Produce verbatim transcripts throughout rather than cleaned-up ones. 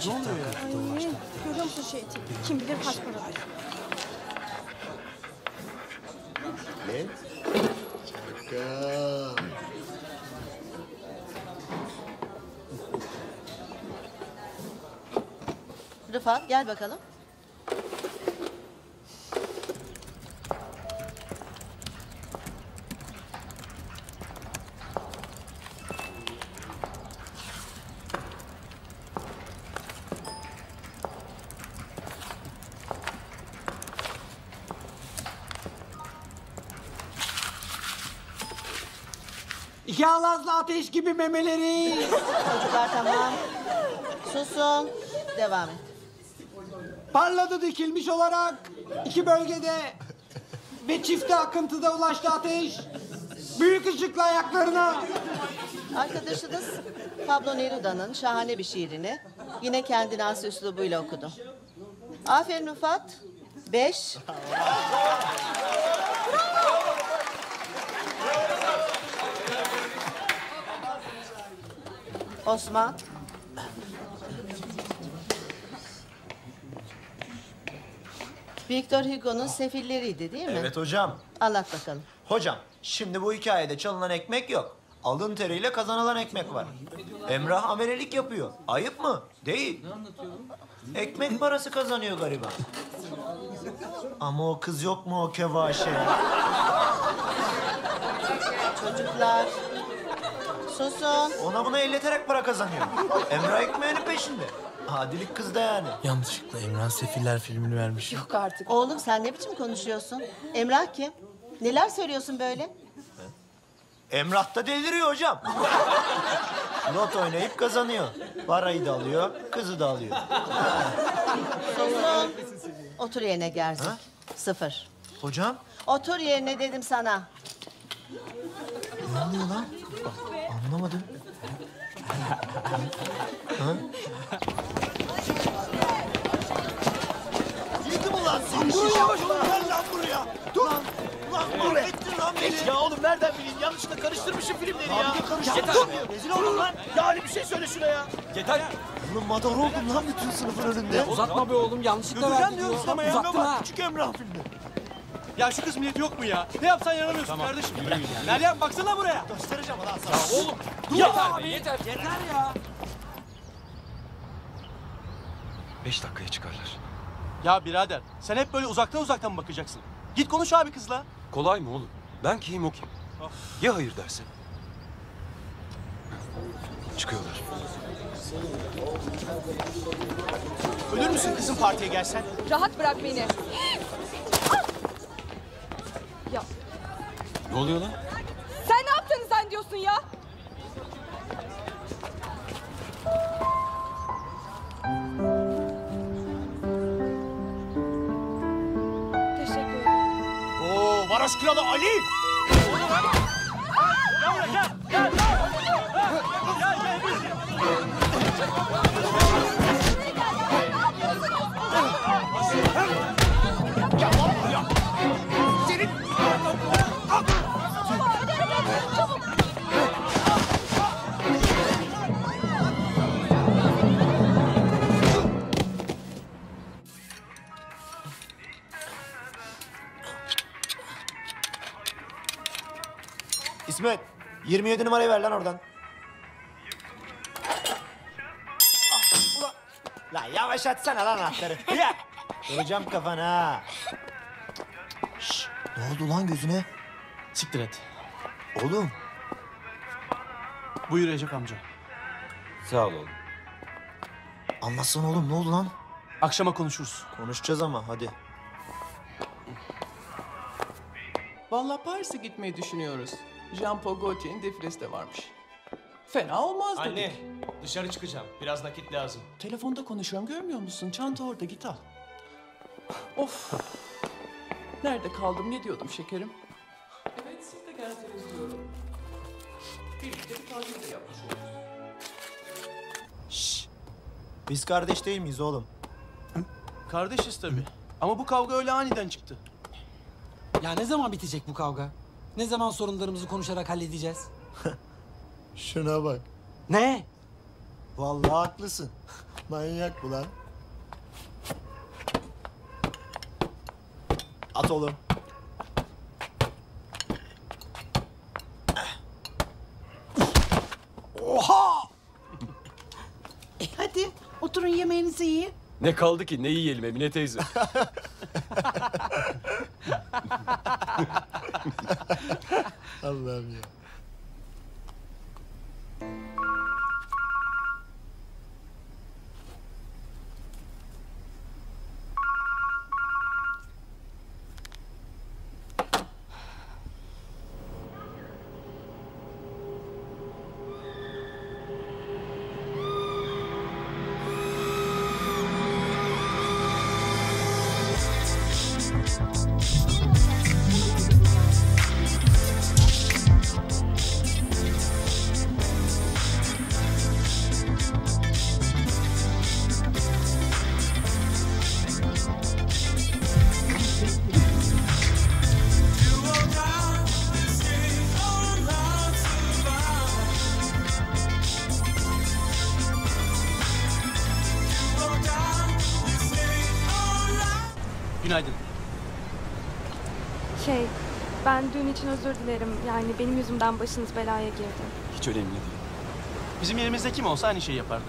Ne oluyor ya? Ay, görüyor musun şey? Kim bilir kaç paradır. Ne? Şaka. Rıfat gel bakalım. İki alazlı ateş gibi memeleri. Çocuklar tamam. Susun. Devam et. Parladı dikilmiş olarak iki bölgede ve çifte akıntıda ulaştı ateş. Büyük ışıkla ayaklarına. Arkadaşınız Pablo Neruda'nın şahane bir şiirini yine kendine has üslubuyla okudu. Aferin Rıfat. Beş. Osman. Victor Hugo'nun Sefilleriydi değil mi? Evet hocam. Anlat bakalım. Hocam, şimdi bu hikayede çalınan ekmek yok. Alın teriyle kazanılan ekmek var. Emrah amelelik yapıyor. Ayıp mı? Değil. Ekmek parası kazanıyor gariban. Ama o kız yok mu o kevaşe? Çocuklar. Susun. Ona buna elleterek para kazanıyor. Emrah ekmeğinin peşinde. Adilik kız da yani. Yanlışlıkla Emrah Sefiller filmini vermiş. Yok artık. Oğlum sen ne biçim konuşuyorsun? Emrah kim? Neler söylüyorsun böyle? Emrah da deliriyor hocam. Lot oynayıp kazanıyor. Parayı da alıyor, kızı da alıyor. Susun. Otur yerine Gerzik. Ha? Sıfır. Hocam, Otur yerine dedim sana. ne oluyor lan? Anlamadım. Ha? Yıktım ulan seni. Dur yavaş olun. Gel lan buraya. Dur. Lan, lan mahvettin lan beni. Ya oğlum nereden bileyim? Yanlışlıkla karıştırmışım filmleri ya. Abi karıştırdın. Yeter. Rezil oldun lan. Yani bir şey söyle şuna ya. Yeter. Ulan madar oldum lan bütün sınıfın önünde. Uzatma be oğlum, yanlışlıkla Götüreceğim verdik diyorum diyor. sana ya. Uzattın ha. Küçük Emrah filmi. Ya şu kız milleti yok mu ya? Ne yapsan yaramıyorsun kardeşim. Meryem baksana buraya. Göstereceğim ulan sana. Oğlum dur yeter be yeter. Yeter ya. Beş dakikaya çıkarlar. Ya birader sen hep böyle uzaktan uzaktan mı bakacaksın? Git konuş abi kızla. Kolay mı oğlum? Ben kim o kim? Ya hayır derse? Çıkıyorlar. Ölür müsün kızın partiye gelsen? Rahat bırak beni. Ya Ne oluyor lan? sen ne yaptığını zannediyorsun ya? Teşekkür ederim. Oo varoş kralı Ali. İsmet, yirmi yedi numarayı ver lan oradan. Ah, ulan. Lan yavaş atsana lan anahtarı. Ya. Vuracağım kafana ha. Şşş, ne oldu lan gözüne? Siktir et. Oğlum. Buyur Recep amca. Sağ ol oğlum. Anlatsana oğlum, ne oldu lan? Akşama konuşuruz. Konuşacağız ama hadi. Vallahi Paris'e gitmeyi düşünüyoruz. Jean-Paul Gaultier'in defilesi de varmış. Fena olmaz dedik. Anne dışarı çıkacağım. Biraz nakit lazım. Telefonda konuşuyorum, görmüyor musun? Çanta orada, git al. Of. Nerede kaldım, ne diyordum şekerim? Evet, siz de gelseniz diyorum. Birlikte bir tatil de yapmış oluruz. Şşş. Biz kardeş değil miyiz oğlum? Kardeşiz tabii. Ama bu kavga öyle aniden çıktı. Ya ne zaman bitecek bu kavga? Ne zaman sorunlarımızı konuşarak halledeceğiz? Şuna bak. Ne? Vallahi haklısın. Manyak bu lan. At oğlum. Oha! E hadi oturun yemeğinizi yiyin. Ne kaldı ki? Ne yiyelim Emine teyze? Allah'ım ya. Günaydın. Şey, ben düğün için özür dilerim. Yani benim yüzümden başınız belaya girdi. Hiç önemli değil. Bizim yerimizde kim olsa aynı şeyi yapardı.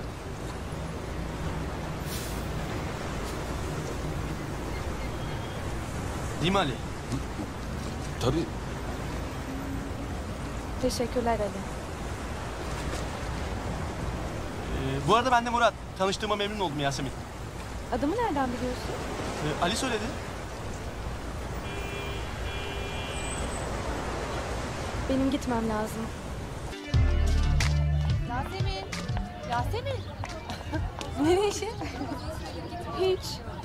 Değil mi Ali? Tabii. Teşekkürler Ali. Ee, bu arada ben de Murat. Tanıştığıma memnun oldum Yasemin. Adımı nereden biliyorsun? Ee, Ali söyledi. Benim gitmem lazım. Yasemin. Yasemin. Nereye işi? Hiç.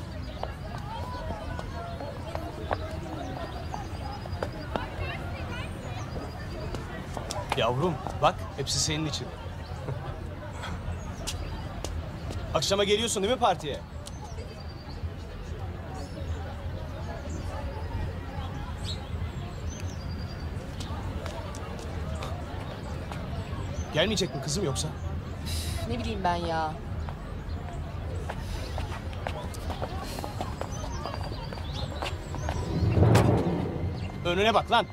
Yavrum bak hepsi senin için. Akşama geliyorsun değil mi partiye? Gelmeyecek mi kızım yoksa? Ne bileyim ben ya. Önüne bak lan.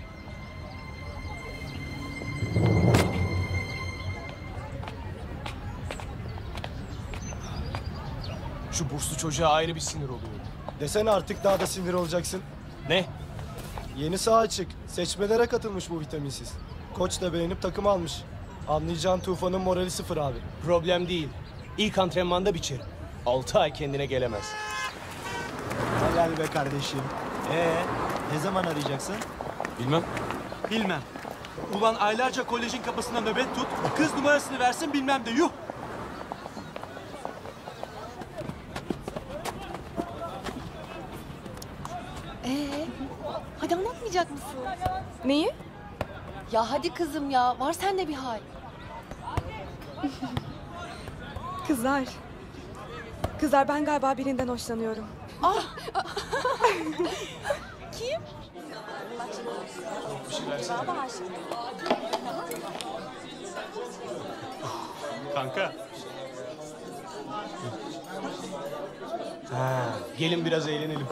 Şu burslu çocuğa ayrı bir sinir oluyor. Desene artık daha da sinir olacaksın. Ne? Yeni saha açık. Seçmelere katılmış bu vitaminsiz. Koç da beğenip takım almış. Anlayacağın Tufan'ın morali sıfır abi. Problem değil. İlk antrenmanda biçerim. Altı ay kendine gelemez. Helal be kardeşim. Ee, ne zaman arayacaksın? Bilmem. Bilmem. Ulan aylarca kolejin kapısında nöbet tut, kız numarasını versin bilmem de yuh. Ee, hadi anlatmayacak mısın? Neyi? Ya hadi kızım ya. Var sende bir hal. Kızlar. Kızlar ben galiba birinden hoşlanıyorum. Kim? Kanka. Ha, gelin biraz eğlenelim.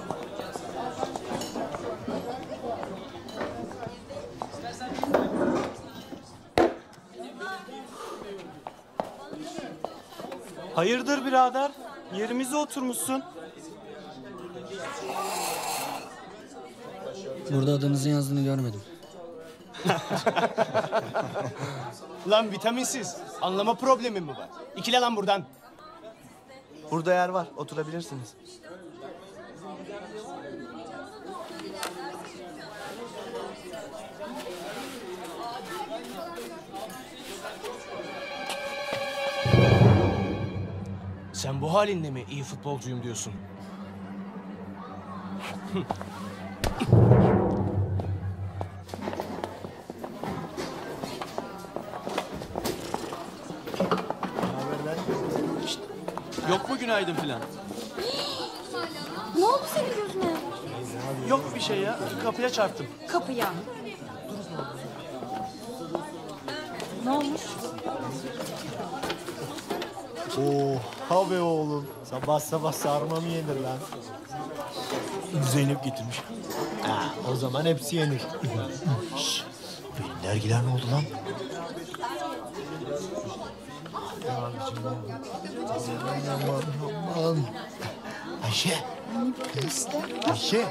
Hayırdır birader? Yerimize oturmuşsun. Burada adınızın yazdığını görmedim. Lan vitaminsiz. Anlama problemi mi var? İkile lan buradan. Burada yer var. Oturabilirsiniz. Sen bu halinle mi iyi futbolcuyum diyorsun? Şşt, yok mu günaydın filan? Ne oldu senin gözüne? Yok bir şey ya. Kapıya çarptım. Kapıya. Ne olmuş? Oo, Ha be oğlum. Sabah sabah sarma mı yenir lan? Zeynep getirmiş. Ha, o zaman hepsi yenir. Şşş. Benim dergiler ne oldu lan? Aman aman. Ayşe. Kız. Ayşe.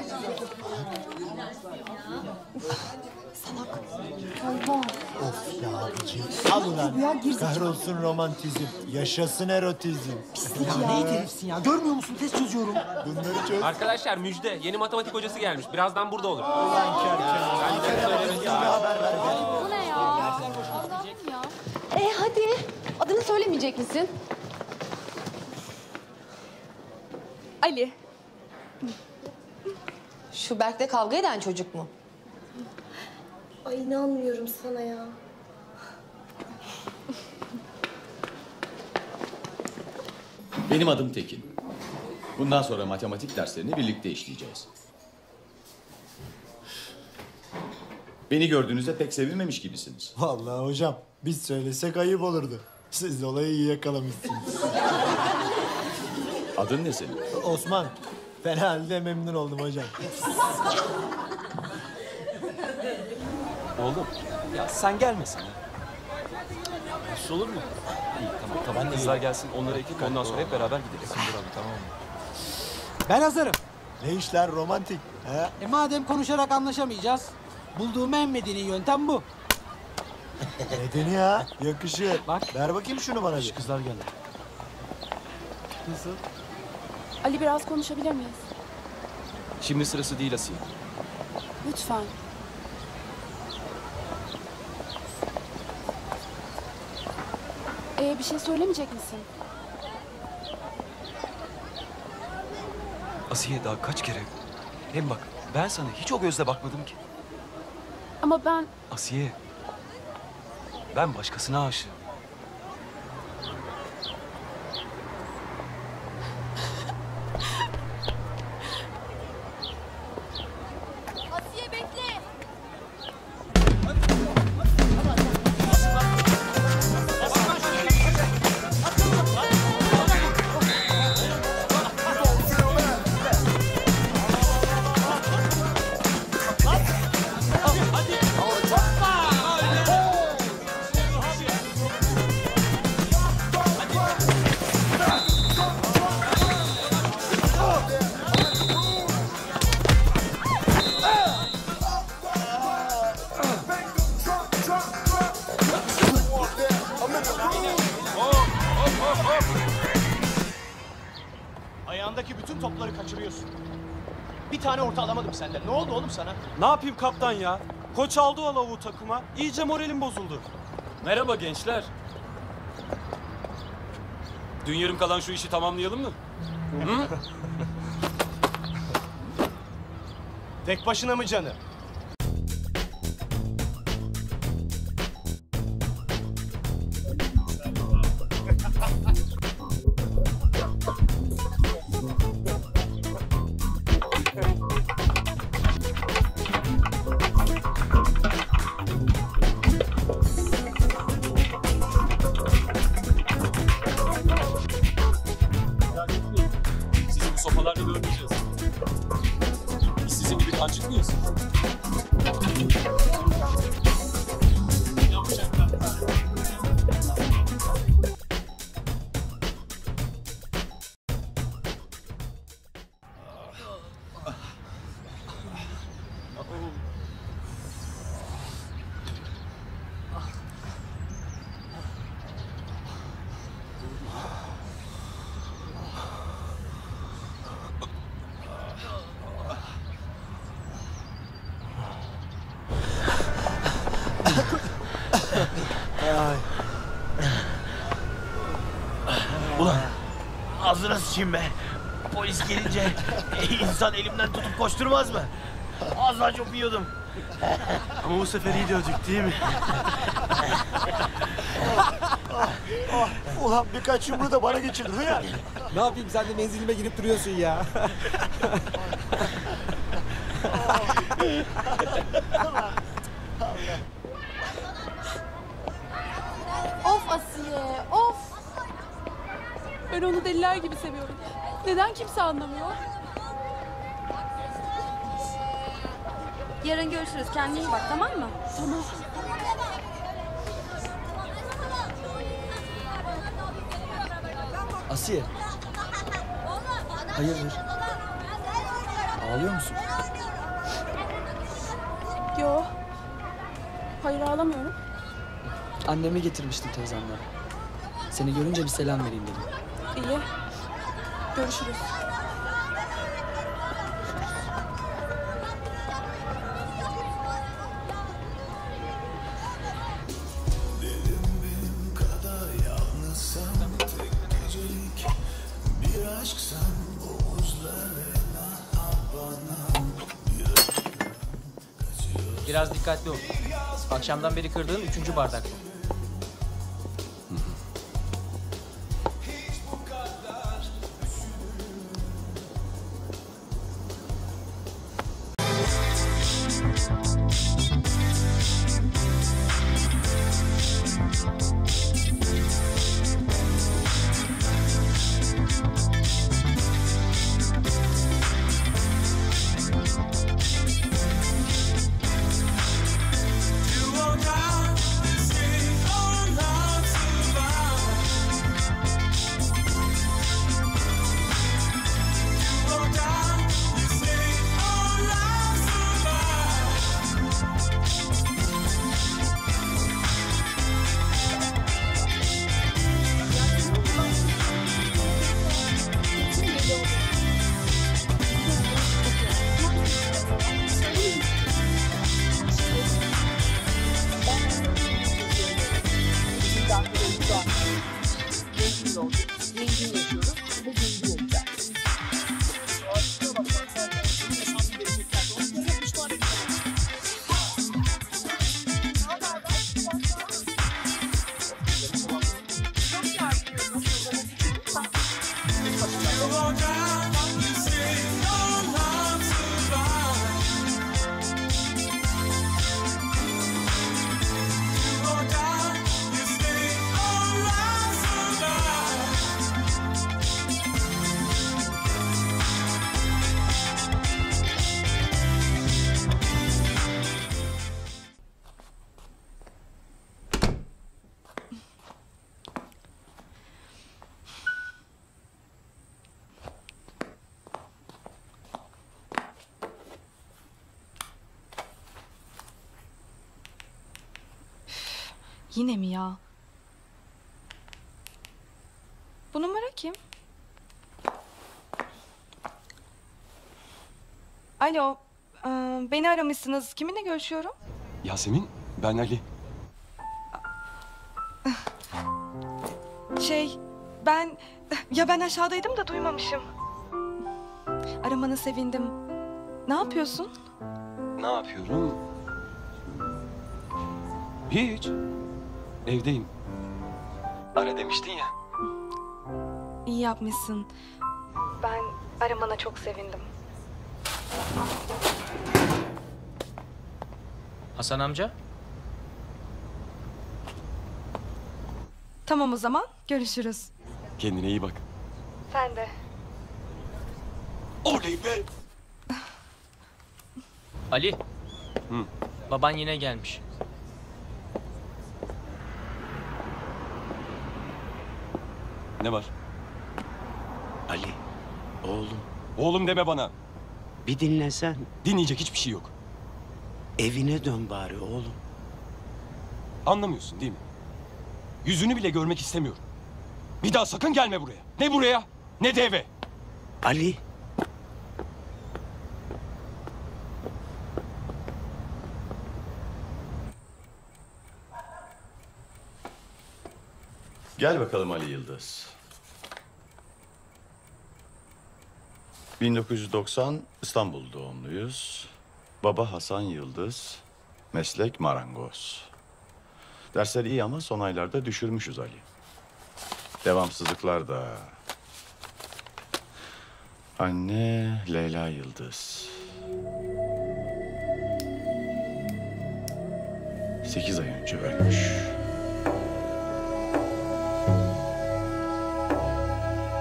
Salak. Allah. Of ya abiciğim. Al ulan. Kahrolsun romantizm. Yaşasın erotizm. Ya ne it herifsin ya? Görmüyor musun? Test çözüyorum. Bunları çöz. Arkadaşlar müjde. Yeni matematik hocası gelmiş. Birazdan burada olur. Bu ne ya? Allah'ım ya. E hadi. Adını söylemeyecek misin? Ali. Şu Berk'le kavga eden çocuk mu? Ay inanmıyorum sana ya. Benim adım Tekin. Bundan sonra matematik derslerini birlikte işleyeceğiz. Beni gördüğünüzde pek sevinmemiş gibisiniz. Vallahi hocam biz söylesek ayıp olurdu. Siz olayı iyi yakalamışsınız. Adın ne senin? Osman. Fena halde memnun oldum hocam. Oğlum ya sen gelmesin ya. Nasıl olur mu? İyi tamam tamam. Kızlar gelsin onları ekip ondan sonra hep beraber gideriz. Tamam mı? Ben hazırım. Ne işler romantik? He? E madem konuşarak anlaşamayacağız, bulduğum en medeni yöntem bu. Nedeni ya? Yakışır. Bak. Ver bakayım şunu bana bir. Kızlar geldi. Nasıl? Ali biraz konuşabilir miyiz? Şimdi sırası değil Asiye. Lütfen. Ee, bir şey söylemeyecek misin? Asiye daha kaç kere? Hem bak ben sana hiç o gözle bakmadım ki. Ama ben... Asiye. Ben başkasına aşığım. Asiye bekle. Ayağındaki bütün topları kaçırıyorsun. Bir tane orta alamadım senden. Ne oldu oğlum sana? Ne yapayım kaptan ya? Koç aldı o lavuğu takıma. İyice moralim bozuldu. Merhaba gençler. Dün yarım kalan şu işi tamamlayalım mı? Hı? Tek başına mı canı? Sizi bu sopalarla görmeyeceğiz. Biz sizin gibi kancık mıyız? Ay. Ulan ağzına sıçayım be. Polis gelince insan elimden tutup koşturmaz mı? Az daha çok yiyordum. Ama bu sefer iyi dövdük değil mi? Ulan birkaç yumruğu da bana geçirdin ya. Ne yapayım sen de menzilime girip duruyorsun ya. Of Asiye, of. Ben onu deliler gibi seviyorum. Neden kimse anlamıyor? Yarın görüşürüz. Kendine iyi bak, tamam mı? Tamam. Asiye. Hayırdır? Ağlıyor musun? Yo. Hayır, ağlamıyorum. Annemi getirmiştim teyzemden. Seni görünce bir selam vereyim dedim. İyi. Görüşürüz. Biraz dikkatli ol. Akşamdan beri kırdığın üçüncü bardak. Yine mi ya? Bu numara kim? Alo, e, beni aramışsınız. Kiminle görüşüyorum? Yasemin, ben Ali. Şey, ben... Ya ben aşağıdaydım da duymamışım. Aramanı sevindim. Ne yapıyorsun? Ne yapıyorum? Hiç. Evdeyim. Ara demiştin ya. İyi yapmışsın. Ben aramana çok sevindim. Hasan amca? Tamam o zaman, görüşürüz. Kendine iyi bak. Sen de. Oley be! Ali. Hı. Baban yine gelmiş. Ne var? Ali, oğlum. Oğlum deme bana. Bir dinlesen. Dinleyecek hiçbir şey yok. Evine dön bari oğlum. Anlamıyorsun değil mi? Yüzünü bile görmek istemiyorum. Bir daha sakın gelme buraya. Ne buraya, ne de eve. Ali. Gel bakalım Ali Yıldız. bin dokuz yüz doksan İstanbul doğumluyuz. Baba Hasan Yıldız, meslek marangoz. Dersler iyi ama son aylarda düşürmüşüz Ali. Devamsızlıklar da. Anne Leyla Yıldız. Sekiz ay önce ölmüş.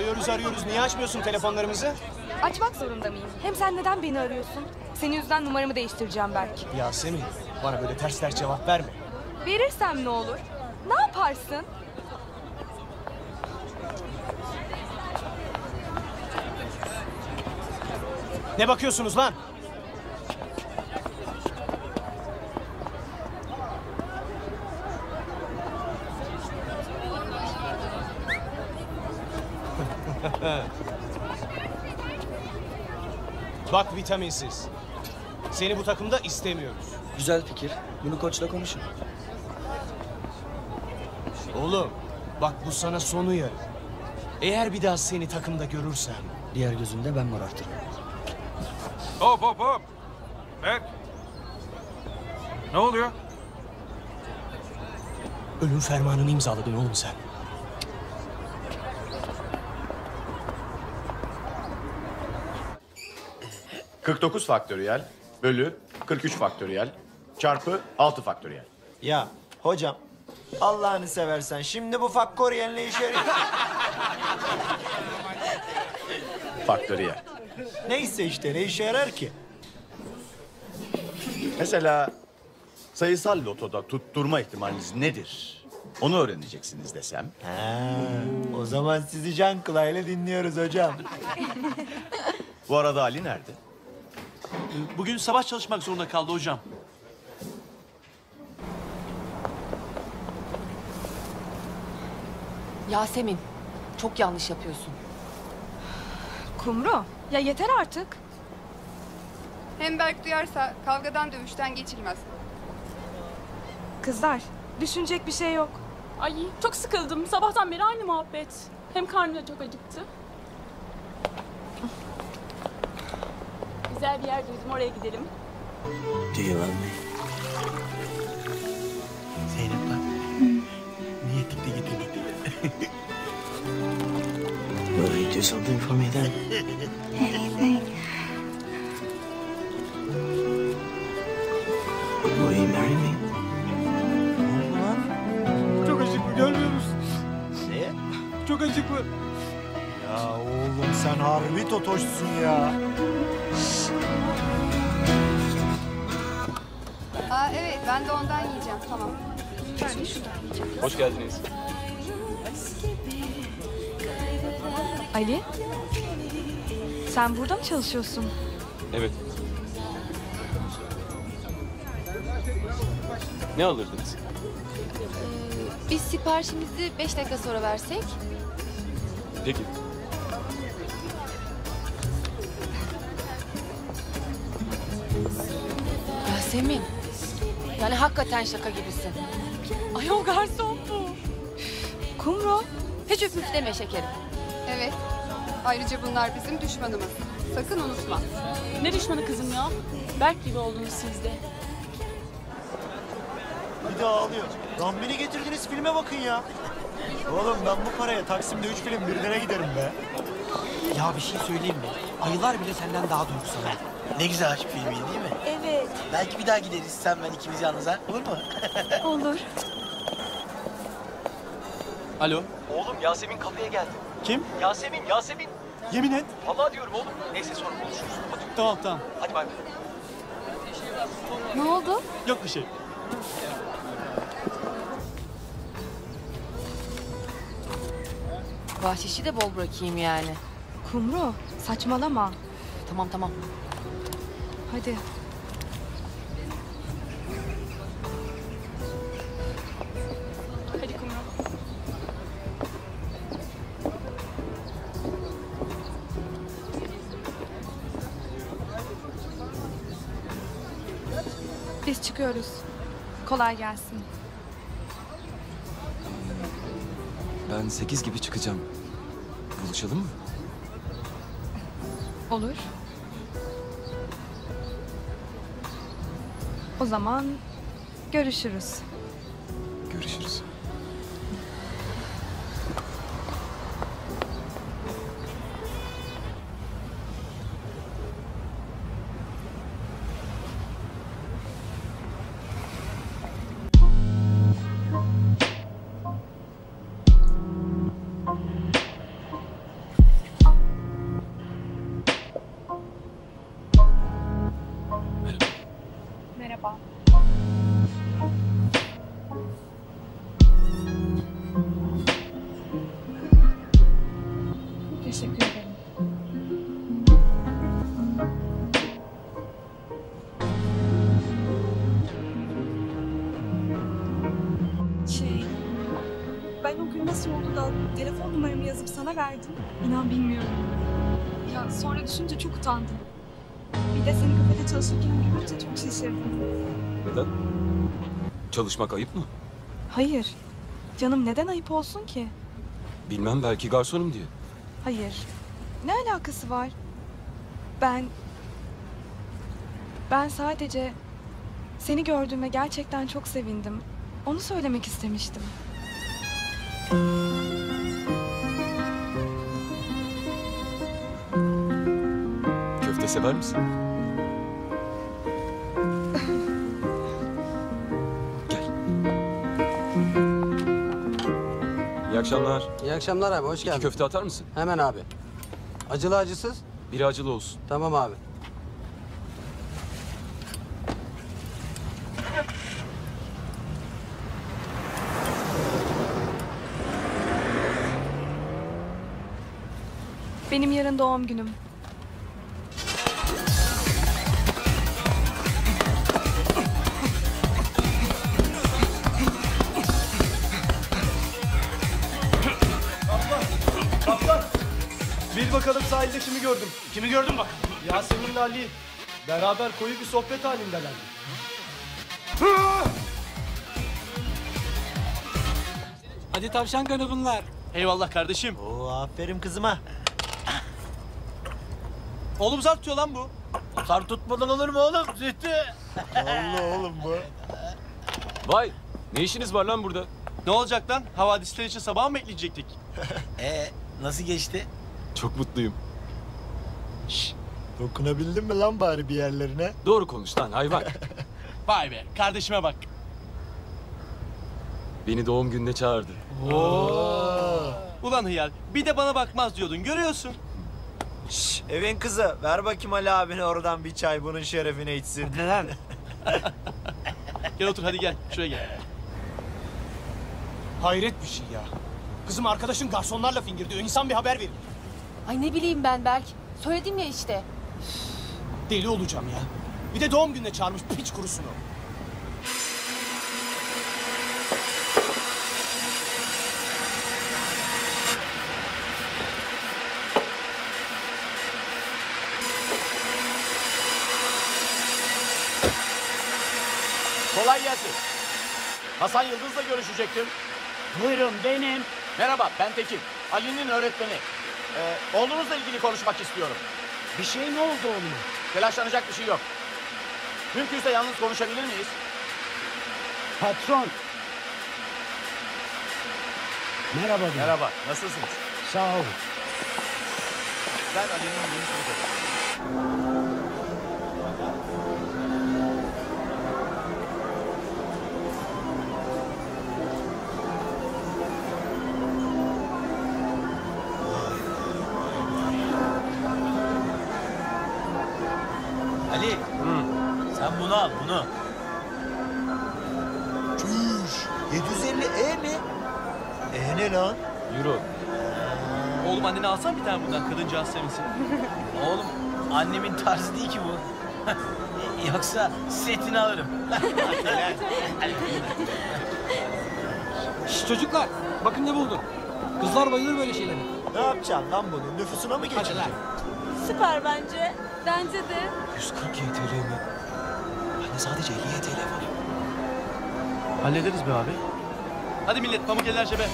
Arıyoruz arıyoruz. Niye açmıyorsun telefonlarımızı? Açmak zorunda mıyım? Hem sen neden beni arıyorsun? Senin yüzünden numaramı değiştireceğim belki. Yasemin, bana böyle ters ters cevap verme. Verirsem ne olur? Ne yaparsın? Ne bakıyorsunuz lan? Bak vitaminsiz. Seni bu takımda istemiyoruz. Güzel fikir. Bunu koçla konuşun. Oğlum, bak bu sana son uyarı. Eğer bir daha seni takımda görürsem... Diğer gözünde ben morartırım. Hop hop hop. Berk. Ne oluyor? Ölüm fermanını imzaladın oğlum sen. kırk dokuz faktöriyel bölü kırk üç faktöriyel çarpı altı faktöriyel. Ya hocam Allah'ını seversen şimdi bu faktöriyel ne işe yarıyor? Faktöriyel. Neyse işte ne işe yarar ki? Mesela sayısal lotoda tutturma ihtimaliniz nedir? Onu öğreneceksiniz desem. Ha, o zaman sizi can kulağıyla dinliyoruz hocam. Bu arada Ali nerede? Bugün sabah çalışmak zorunda kaldı hocam. Yasemin, çok yanlış yapıyorsun. Kumru, ya yeter artık. Hem Berk duyarsa kavgadan dövüşten geçilmez. Kızlar, düşünecek bir şey yok. Ay çok sıkıldım. Sabahtan beri aynı muhabbet. Hem karnım da çok acıktı. Güzel bir yer duydum. Oraya gidelim. Do you love me? Zeynep bak. Niye gitti gitti gitti. Will you do something for me then? Anything. Will you marry me? Çok acıklı görmüyor musun? Ne? Çok acıklı. Ya oğlum sen harbi totoşsun ya. Aa evet ben de ondan yiyeceğim tamam. Ben de şuradan yiyeceğim. Hoş geldiniz. Ali, sen burada mı çalışıyorsun? Evet. Ne alırdınız? Biz siparişimizi beş dakika sonra versek. Peki. Yasemin, yani hakikaten şaka gibisin. Ay o garson bu. Kumru. Hiç üf üf deme şekerim. Evet. Ayrıca bunlar bizim düşmanımız. Sakın unutma. Ne düşmanı kızım ya? Berk gibi oldunuz siz de. Bir daha ağlıyor. Lan beni getirdiniz filme bakın ya. Oğlum ben bu paraya Taksim'de üç film birine giderim be. Ya bir şey söyleyeyim mi? Ayılar bile senden daha duygusal. ha. Ne güzel aşk filmi değil mi? Evet. Belki bir daha gideriz sen ben ikimiz yalnız ha. Olur mu? Olur. Alo. Oğlum Yasemin kafeye geldi. Kim? Yasemin, Yasemin. Yemin et. Vallahi diyorum oğlum. Neyse sonra konuşuruz. Hadi, Tamam tamam. hadi bay bay. Ne oldu? Yok bir şey. Bahşişi de bol bırakayım yani. Kumru, saçmalama. Tamam tamam. Hadi. Hadi Kumru. Biz çıkıyoruz. Kolay gelsin. Ben sekiz gibi çıkacağım. Buluşalım mı? Olur. O zaman görüşürüz. Görüşürüz. sana verdim. İnan bilmiyorum. Ya sonra düşünce çok utandım. Bir de seni kafede çalışırken görünce çok şaşırdım. Neden? Çalışmak ayıp mı? Hayır. Canım neden ayıp olsun ki? Bilmem, belki garsonum diye. Hayır. Ne alakası var? Ben... Ben sadece... Seni gördüğüme gerçekten çok sevindim. Onu söylemek istemiştim. Köfte sever misin? Gel. İyi akşamlar. İyi akşamlar abi, hoş geldin. İki köfte atar mısın? Hemen abi. Acılı acısız? Biri acılı olsun. Tamam abi. Benim yarın doğum günüm. Kaptan! Bil bakalım sahilde kimi gördüm. Kimi gördün bak? Yasemin'le Ali. Beraber koyu bir sohbet halindeler. Hadi tavşan kanı bunlar. Eyvallah kardeşim. Oo, aferin kızıma. Oğlum zar tutuyor lan bu. Zar tutmadan olur mu oğlum? Zühtü. Allah oğlum bu. Vay, ne işiniz var lan burada? Ne olacak lan? Havadisler için sabah mı bekleyecektik? Ee, nasıl geçti? Çok mutluyum. Şşş. Dokunabildin mi lan bari bir yerlerine? Doğru konuş lan hayvan. Vay be, kardeşime bak. Beni doğum gününe çağırdı. Oo. Ulan hıyar, bir de bana bakmaz diyordun, görüyorsun. Şşş, evin kızı. Ver bakayım Ali abine oradan bir çay, bunun şerefine içsin. Hadi lan. Gel otur, hadi gel. Şuraya gel. Hayret bir şey ya. Kızım arkadaşın garsonlarla fingir diyor. İnsan bir haber verir. Ay ne bileyim ben Berk. Söyledim ya işte. Deli olacağım ya. Bir de doğum gününe çağırmış piç kurusunu. Kolay gelsin. Hasan Yıldız'la görüşecektim. Buyurun benim. Merhaba, ben Tekin. Ali'nin öğretmeni. Ee, oğlunuzla ilgili konuşmak istiyorum. Bir şey mi oldu oğluma? Telaşlanacak bir şey yok. Mümkünse yalnız konuşabilir miyiz? Patron. Merhaba. Benim. Merhaba, nasılsınız? Sağ olun. Ben Ali'nin yeni sınıfı. Ali, sen bunu al, bunu. Çüş, yedi yüz elli E mi? E ne lan? Euro. Oğlum annene alsana bir tane bundan, kadıncağız sevinsin. Oğlum, annemin tarzı değil ki bu. Yoksa setini alırım. Şşş çocuklar, bakın ne buldum. Kızlar bayılır böyle şeylere. Ne yapacaksın lan bunu? Nüfusuna mı geçireceksin? Süper bence. Bence de. yüz kırk Y T L mi? Bende sadece elli Y T L var. Hallederiz be abi. Hadi millet, pamuk eller cebe.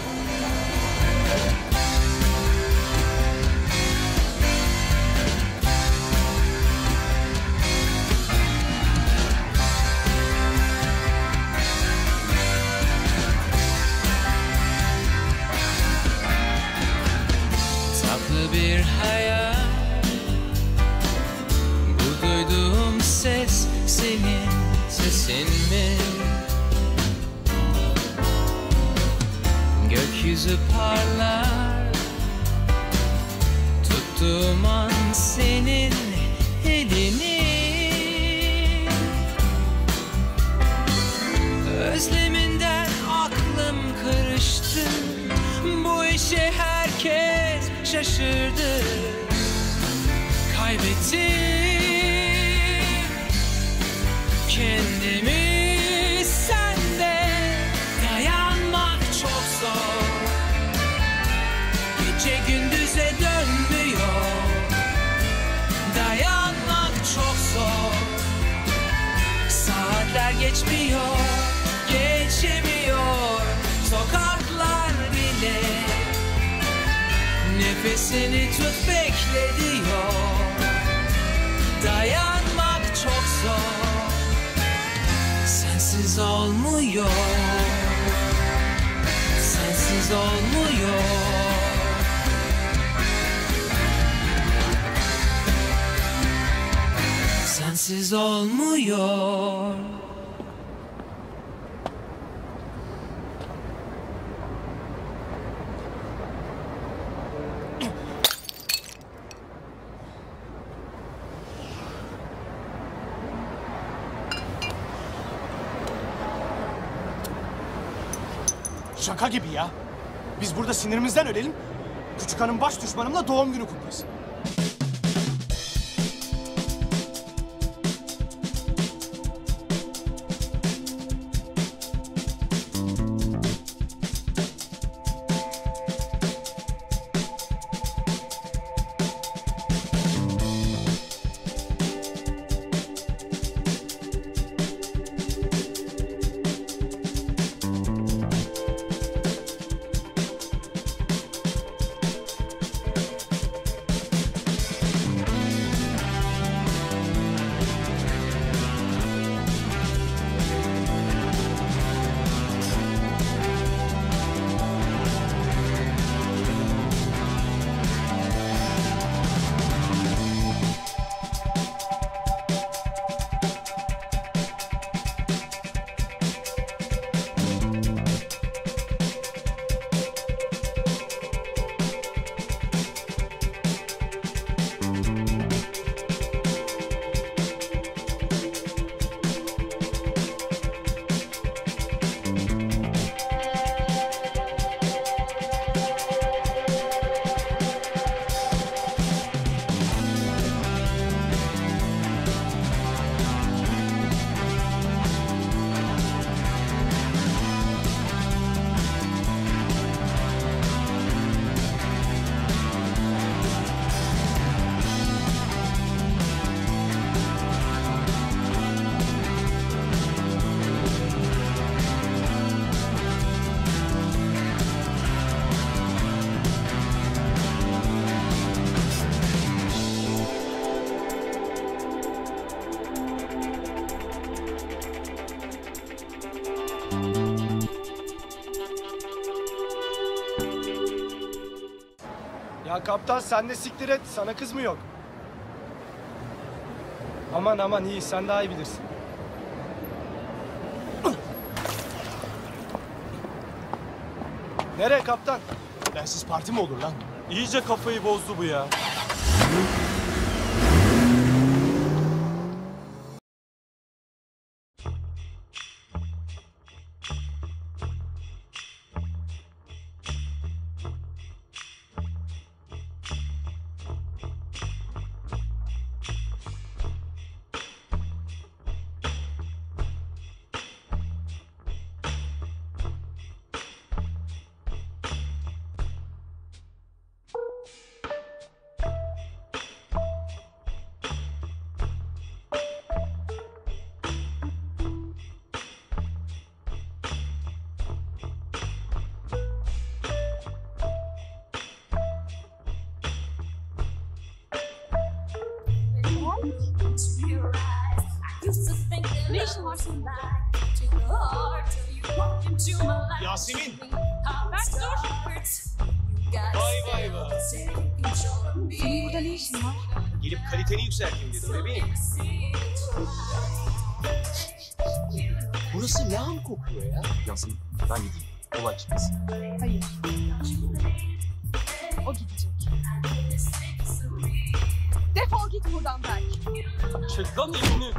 Tatlı bir hayal, bu duyduğum ses senin sesin mi? Gökyüzü parlar, tuttuğum an senin elini. Özleminden aklım karıştı, bu işe herkes şaşırdı. Kaybettim kendimi sende, dayanmak çok zor. Gece gündüz seni tut bekle diyor. Dayanmak çok zor, sensiz olmuyor, sensiz olmuyor. Sensiz olmuyor. Şaka gibi ya. Biz burada sinirimizden ölelim. Küçük hanım baş düşmanımla doğum günü kutlasın. Ya kaptan sen de siktir et. Sana kız mı yok? Aman aman iyi sen daha iyi bilirsin. Nereye kaptan? Bensiz parti mi olur lan? İyice kafayı bozdu bu ya. Ne işin var senin? Yasemin! Mert dur! Vay vay vay! Senin burada ne işin var? Gelip kaliteni yükselteyim dedim bebeğim. Burası lağım kokuyor ya. Yasemin ben gideyim. Olay çıkmasın. Hayır. O gidecek. Defol git buradan Berk. Çek lan elini.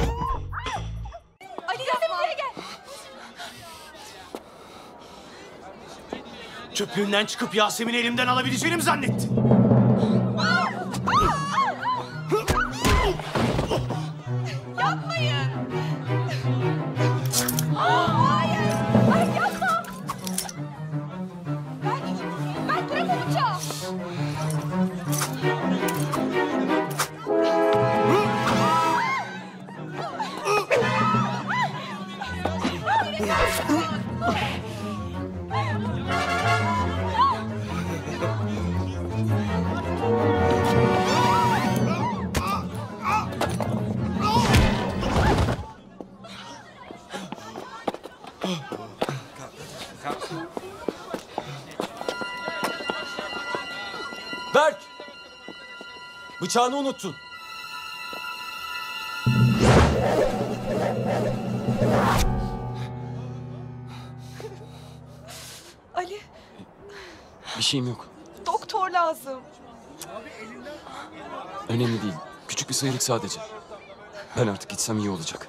Ali Yasemin buraya gel. Çöplüğünden çıkıp Yasemin'i elimden alabileceğini mi zannettin? Yapmayın. Hayır. Hayır yapma. Berk, Berk bırak bıçağı. Bıçağını unuttun. Ali, Bir şeyim yok. doktor lazım. Önemli değil. Küçük bir sıyrık sadece. Ben artık gitsem iyi olacak.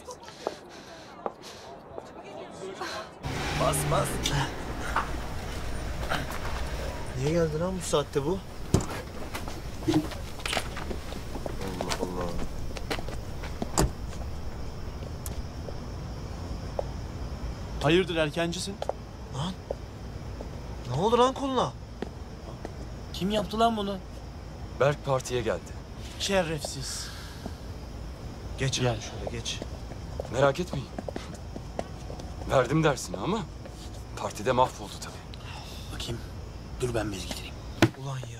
Bas bas. Niye geldi lan bu saatte bu? Allah Allah. Hayırdır erkencisin? Lan. Ne oldu lan koluna? Kim yaptı lan bunu? Berk partiye geldi. Şerefsiz. Geç Gel. abi şöyle geç. Merak etmeyin. Verdim dersini ama partide mahvoldu tabii. Bakayım. Dur ben bez getireyim. Ulan ya.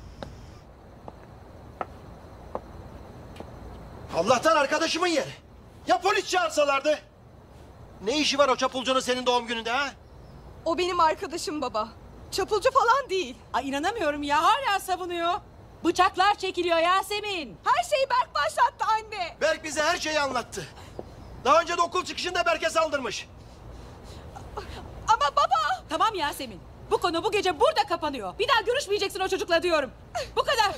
Allah'tan arkadaşımın yeri. Ya polis çağırsalardı? Ne işi var o çapulcunun senin doğum gününde ha? O benim arkadaşım baba. Çapulcu falan değil. Ay inanamıyorum ya hala savunuyor. Bıçaklar çekiliyor Yasemin. Her şeyi Berk başlattı anne. Berk bize her şeyi anlattı. Daha önce de okul çıkışında Berk'e saldırmış. Ama baba. Tamam Yasemin. Bu konu bu gece burada kapanıyor. Bir daha görüşmeyeceksin o çocukla diyorum. Bu kadar.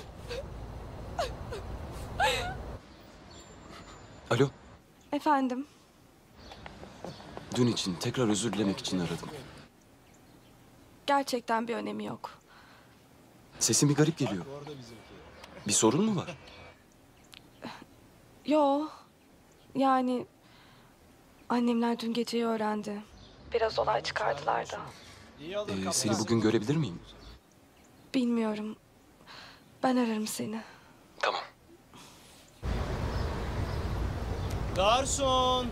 Alo. Efendim. Dün için tekrar özür dilemek için aradım. Gerçekten bir önemi yok. Sesin bir garip geliyor. Bir sorun mu var? Yo. Yani annemler dün geceyi öğrendi. Biraz olay çıkardılar da. Ee, seni bugün görebilir miyim? Bilmiyorum. Ben ararım seni. Tamam. Garson!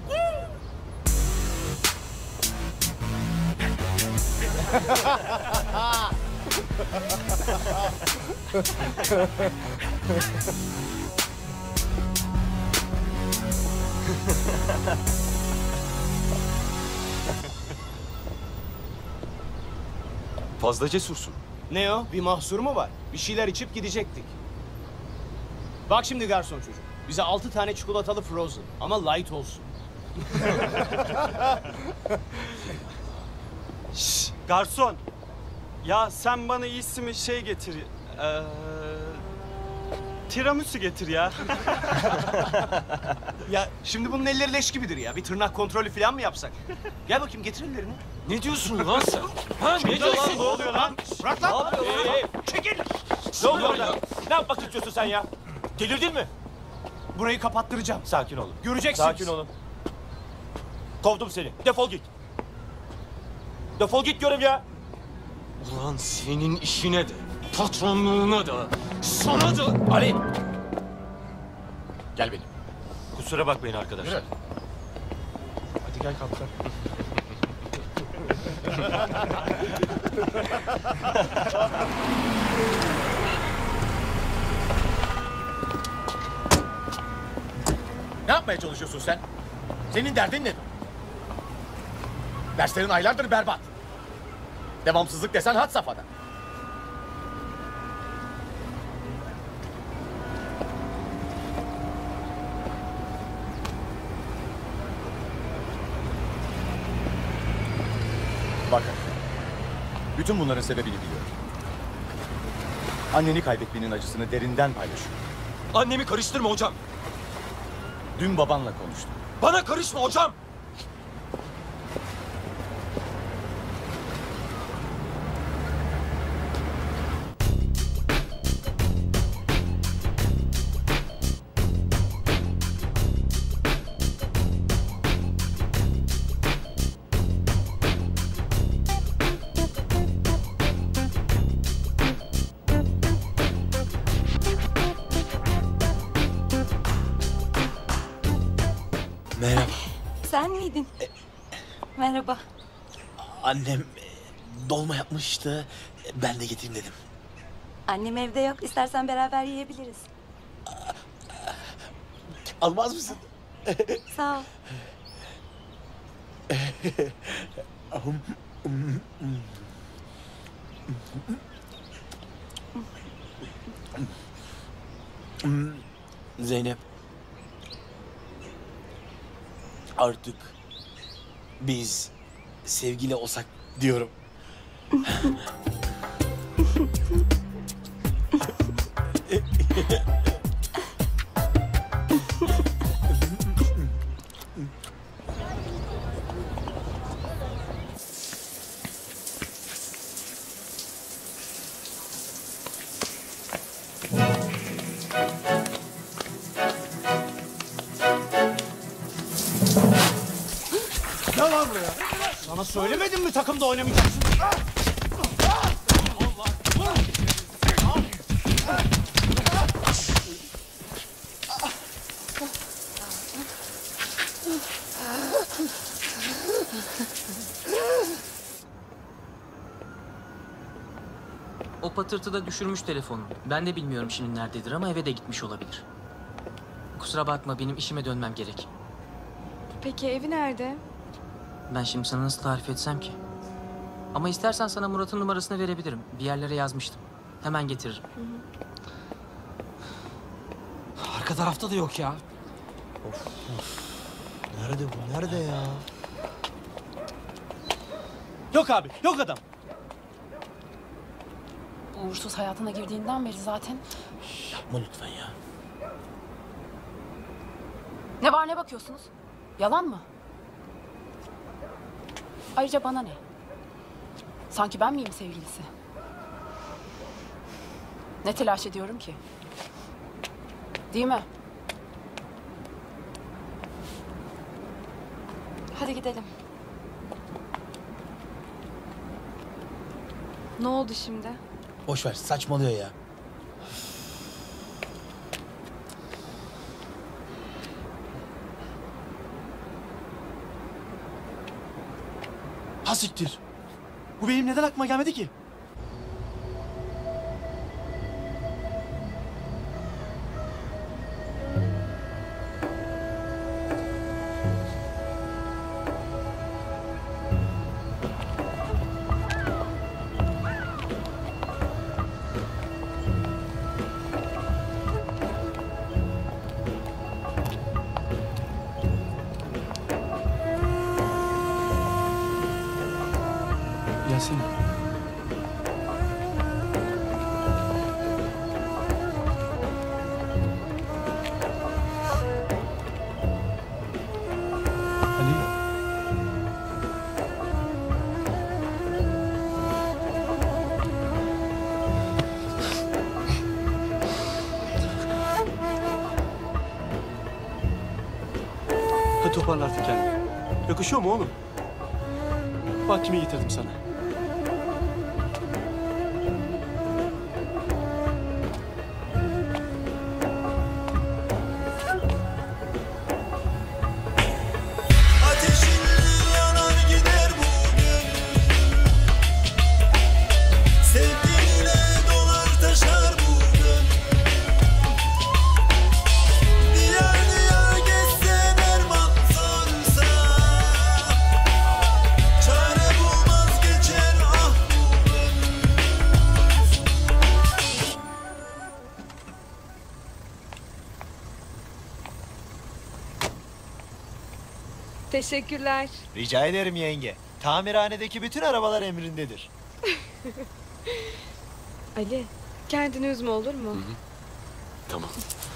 Fazla cesursun. Ne o? Bir mahsur mu var? Bir şeyler içip gidecektik. Bak şimdi garson çocuk. Bize altı tane çikolatalı frozen ama light olsun. Şşş, garson. Ya sen bana iyisi mi şey getir. Ee, tiramisu getir ya. Ya şimdi bunun elleri leş gibidir ya. Bir tırnak kontrolü falan mı yapsak? Gel bakayım getir ellerini. Ne diyorsun lan sen? Ha ne diyorsun? Ne oluyor lan? Bırak lan. Ne yapıyorsun lan? Ee, çekil. Ne oluyor lan? Ne yapmak istiyorsun sen ya? Delirdin mi? Burayı kapattıracağım. Sakin olun. Göreceksiniz. Sakin olun. Kovdum seni. Defol git. Defol git diyorum ya. Ulan senin işine de, patronluğuna da, sana da... Ali! Gel benim. Kusura bakmayın arkadaşlar. Yürü. Hadi gel kaptan. Ne yapmaya çalışıyorsun sen? Senin derdin nedir? Derslerin aylardır berbat. Devamsızlık desen had safhada. Bakın. Bütün bunların sebebini biliyorum. Anneni kaybetmenin acısını derinden paylaşıyorum. Annemi karıştırma hocam. Dün babanla konuştum. Bana karışma hocam. Merhaba. Sen miydin? Merhaba. Annem e, dolma yapmıştı. Ben de getireyim dedim. Annem evde yok. İstersen beraber yiyebiliriz. Almaz mısın? Sağ ol. Zeynep. Artık biz sevgili olsak diyorum. Ne var buraya? Sana söylemedim mi takımda oynamayacaksın? O patırtıda düşürmüş telefonunu. Ben de bilmiyorum şimdi nerededir ama eve de gitmiş olabilir. Kusura bakma, benim işime dönmem gerek. Peki evi nerede? Ben şimdi sana nasıl tarif etsem ki? Ama istersen sana Murat'ın numarasını verebilirim. Bir yerlere yazmıştım. Hemen getiririm. Arka tarafta da yok ya. Of, of. Nerede bu? Nerede ya? Yok abi, yok adam. Uğursuz hayatına girdiğinden beri zaten. Yapma lütfen ya. Ne var, ne bakıyorsunuz? Yalan mı? Ayrıca bana ne? Sanki ben miyim sevgilisi? Ne telaş ediyorum ki? Değil mi? Hadi gidelim. Ne oldu şimdi? Boş ver, saçmalıyor ya. Ha siktir. Bu benim neden aklıma gelmedi ki? Gelsene. Ali. Hadi toparla artık kendini. Yakışıyor mu oğlum? Bak kimi getirdim sana. Teşekkürler. Rica ederim yenge. Tamirhanedeki bütün arabalar emrindedir. Ali, kendini üzme olur mu? Tamam.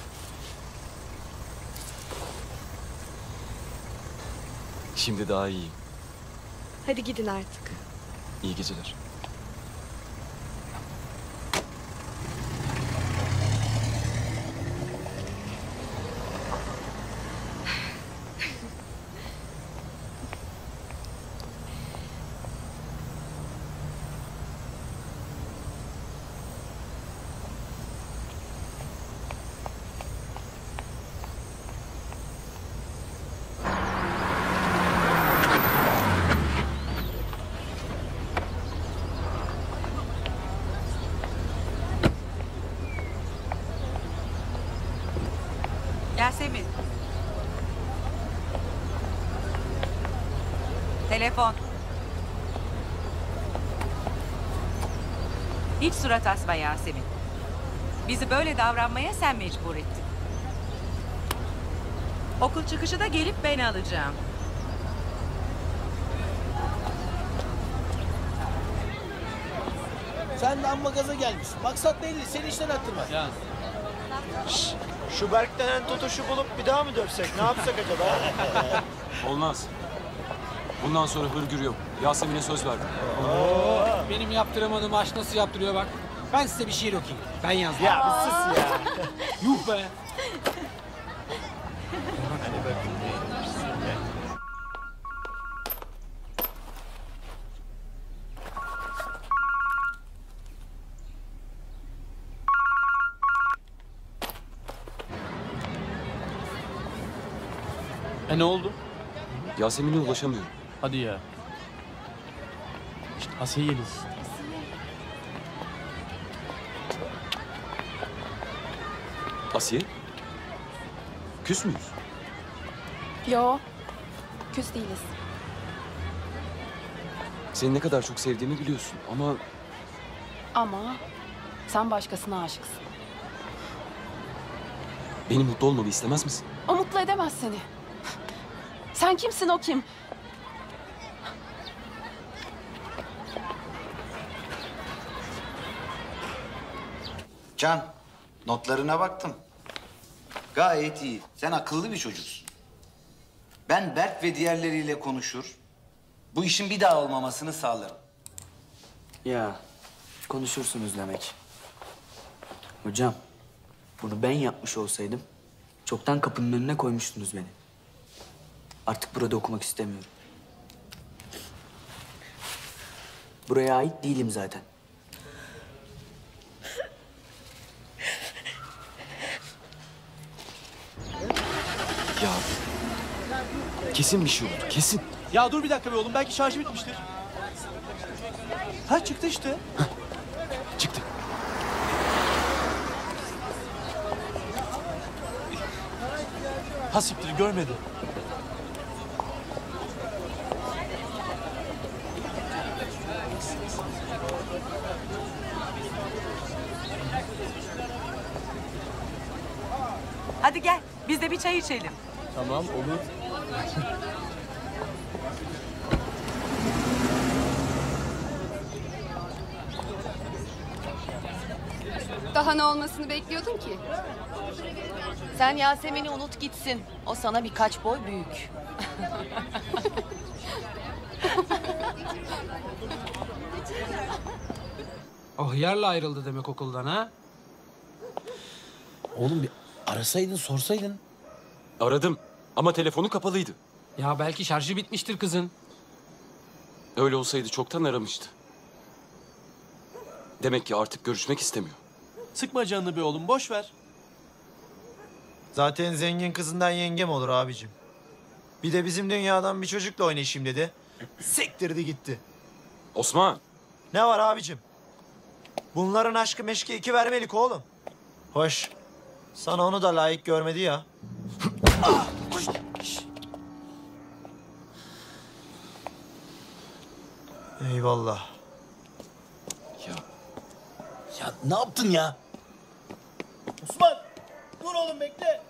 Şimdi daha iyiyim. Hadi gidin artık. İyi geceler. Yasemin. Telefon. Hiç surat asma Yasemin. Bizi böyle davranmaya sen mecbur ettin. Okul çıkışı da gelip ben alacağım. Sen de amma gaza gelmişsin. Maksat belli, seni işten attırmak. Ya. Şş, şu Berk denen Totoş'u bulup bir daha mı dövsek? Ne yapsak acaba? Olmaz. Bundan sonra hırgür yok. Yasemin'e söz verdim. Oo, benim yaptıramadığım aşk nasıl yaptırıyor bak. Ben size bir şiir okuyayım. Ben yazdım. Ya bir sus ya. Yuh be. Hadi bakayım. E ne oldu? Yasemin'e ulaşamıyorum. Hadi ya. İşte Asiye Yeliz. Asiye? Küs müyüz? Yo, küs değiliz. Seni ne kadar çok sevdiğimi biliyorsun ama Ama sen başkasına aşıksın. beni mutlu olmamı istemez misin? O mutlu edemez seni. Sen kimsin, o kim? Can, notlarına baktım. Gayet iyi. Sen akıllı bir çocuksun. Ben Berk ve diğerleriyle konuşur, bu işin bir daha olmamasını sağlarım. Ya konuşursunuz demek. Hocam, bunu ben yapmış olsaydım çoktan kapının önüne koymuştunuz beni. Artık burada okumak istemiyorum. Buraya ait değilim zaten. Ya kesin bir şey oldu, kesin. Ya dur bir dakika be oğlum, belki şarjı bitmiştir. Ha çıktı işte. Çıktı. Ha siktir, görmedi. Hadi gel, biz de bir çay içelim. Tamam, olur. Daha ne olmasını bekliyordun ki? Sen Yasemin'i unut gitsin. O sana birkaç boy büyük. Oh yerle ayrıldı demek okuldan ha? Oğlum bir arasaydın, sorsaydın. Aradım ama telefonu kapalıydı. Ya belki şarjı bitmiştir kızın. Öyle olsaydı çoktan aramıştı. Demek ki artık görüşmek istemiyor. Sıkma canını be oğlum, boş ver. Zaten zengin kızından yengem olur abicim. Bir de bizim dünyadan bir çocukla oynayışayım dedi. Sektirdi gitti. Osman. Ne var abicim? Bunların aşkı meşki iki vermelik oğlum. Hoş. Sana onu da layık görmedi ya. Eyvallah. Ya. Ya ne yaptın ya? Osman! Dur oğlum, bekle.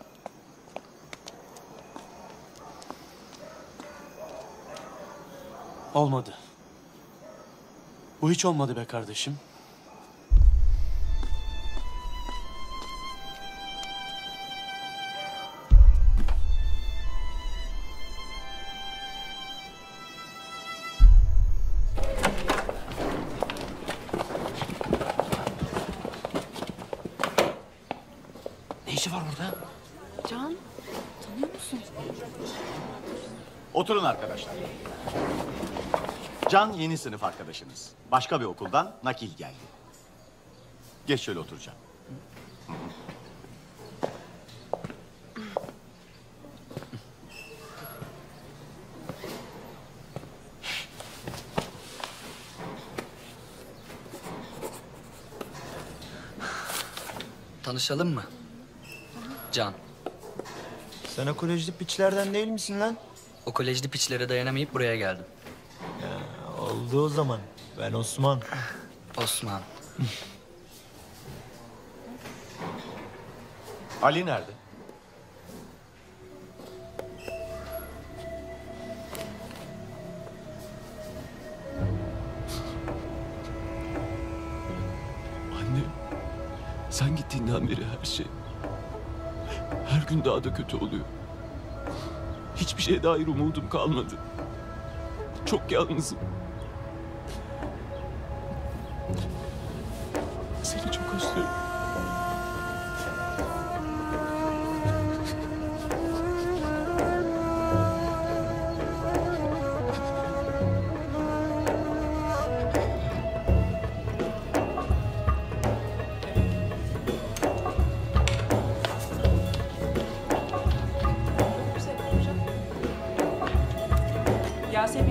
Olmadı. Bu hiç olmadı be kardeşim. Ne işi var orada? Can, tanıyor musun? Oturun arkadaşlar. Can yeni sınıf arkadaşınız. Başka bir okuldan nakil geldi. Geç şöyle oturacağım. Tanışalım mı? Can. Sen o kolejli piçlerden değil misin lan? O kolejli piçlere dayanamayıp buraya geldim. Ya, oldu o zaman. Ben Osman. Osman. Ali nerede? Anne, sen gittiğinden beri her şey, her gün daha da kötü oluyor. Hiçbir şeye dair umudum kalmadı. Çok yalnızım. Seni çok özlüyorum. Yasemin.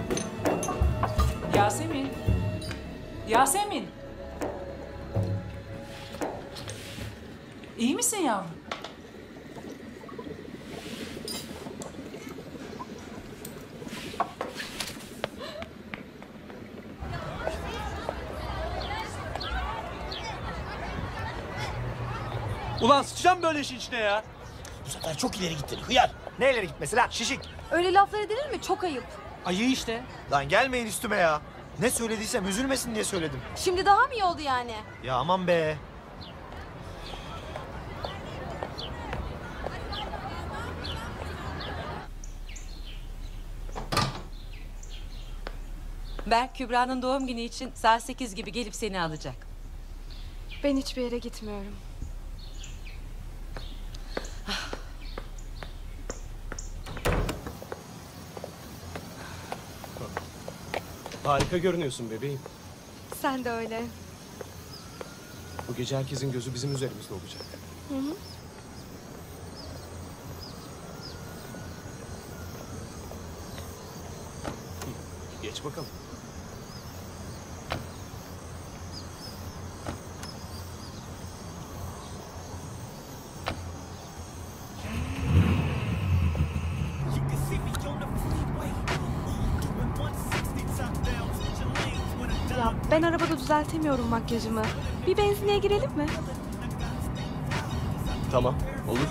Yasemin. Yasemin. İyi misin yavrum? Ulan sıçacağım böyle işin içine ya. Bu sefer çok ileri gittin hıyar. Ne ileri gitmesi lan şişik? Öyle laflar edilir mi? Çok ayıp. Ayı işte. Lan gelmeyin üstüme ya. Ne söylediysem üzülmesin diye söyledim. Şimdi daha mı iyi oldu yani? Ya aman be. Berk Kübra'nın doğum günü için saat sekiz gibi gelip seni alacak. Ben hiçbir yere gitmiyorum. Harika görünüyorsun bebeğim. Sen de öyle. Bu gece herkesin gözü bizim üzerimizde olacak. Hı hı. Geç bakalım. Ya ben arabada düzeltemiyorum makyajımı. Bir benzinliğe girelim mi? Tamam, olur.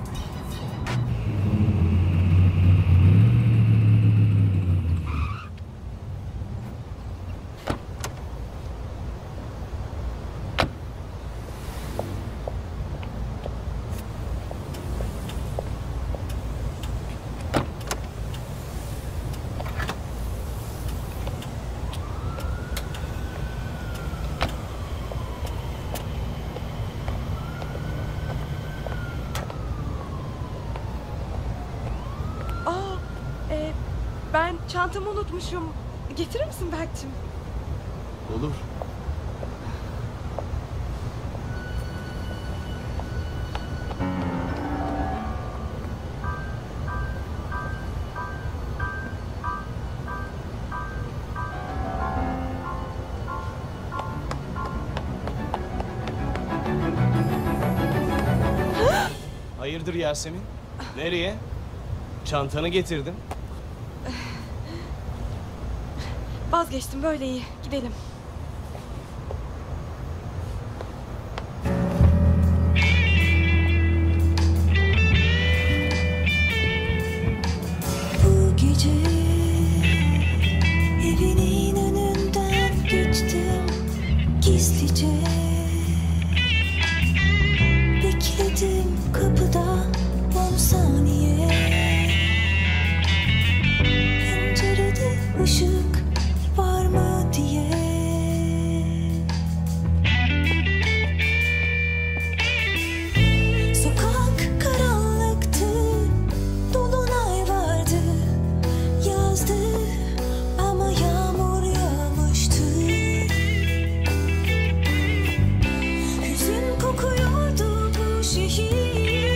Aa, e, ben çantamı unutmuşum. Getirir misin Berk'cim? Olur. Hayırdır Yasemin? Nereye? Çantanı getirdim. Vazgeçtim, böyle iyi. Gidelim. Bu gece evinin önünden geçtim gizlice. Bekledim kapıda on saniye. Pencerede ışık var mı diye. Sokak karanlıktı, dolunay vardı, yazdı ama yağmur yağmıştı. Hüzün kokuyordu bu şehir.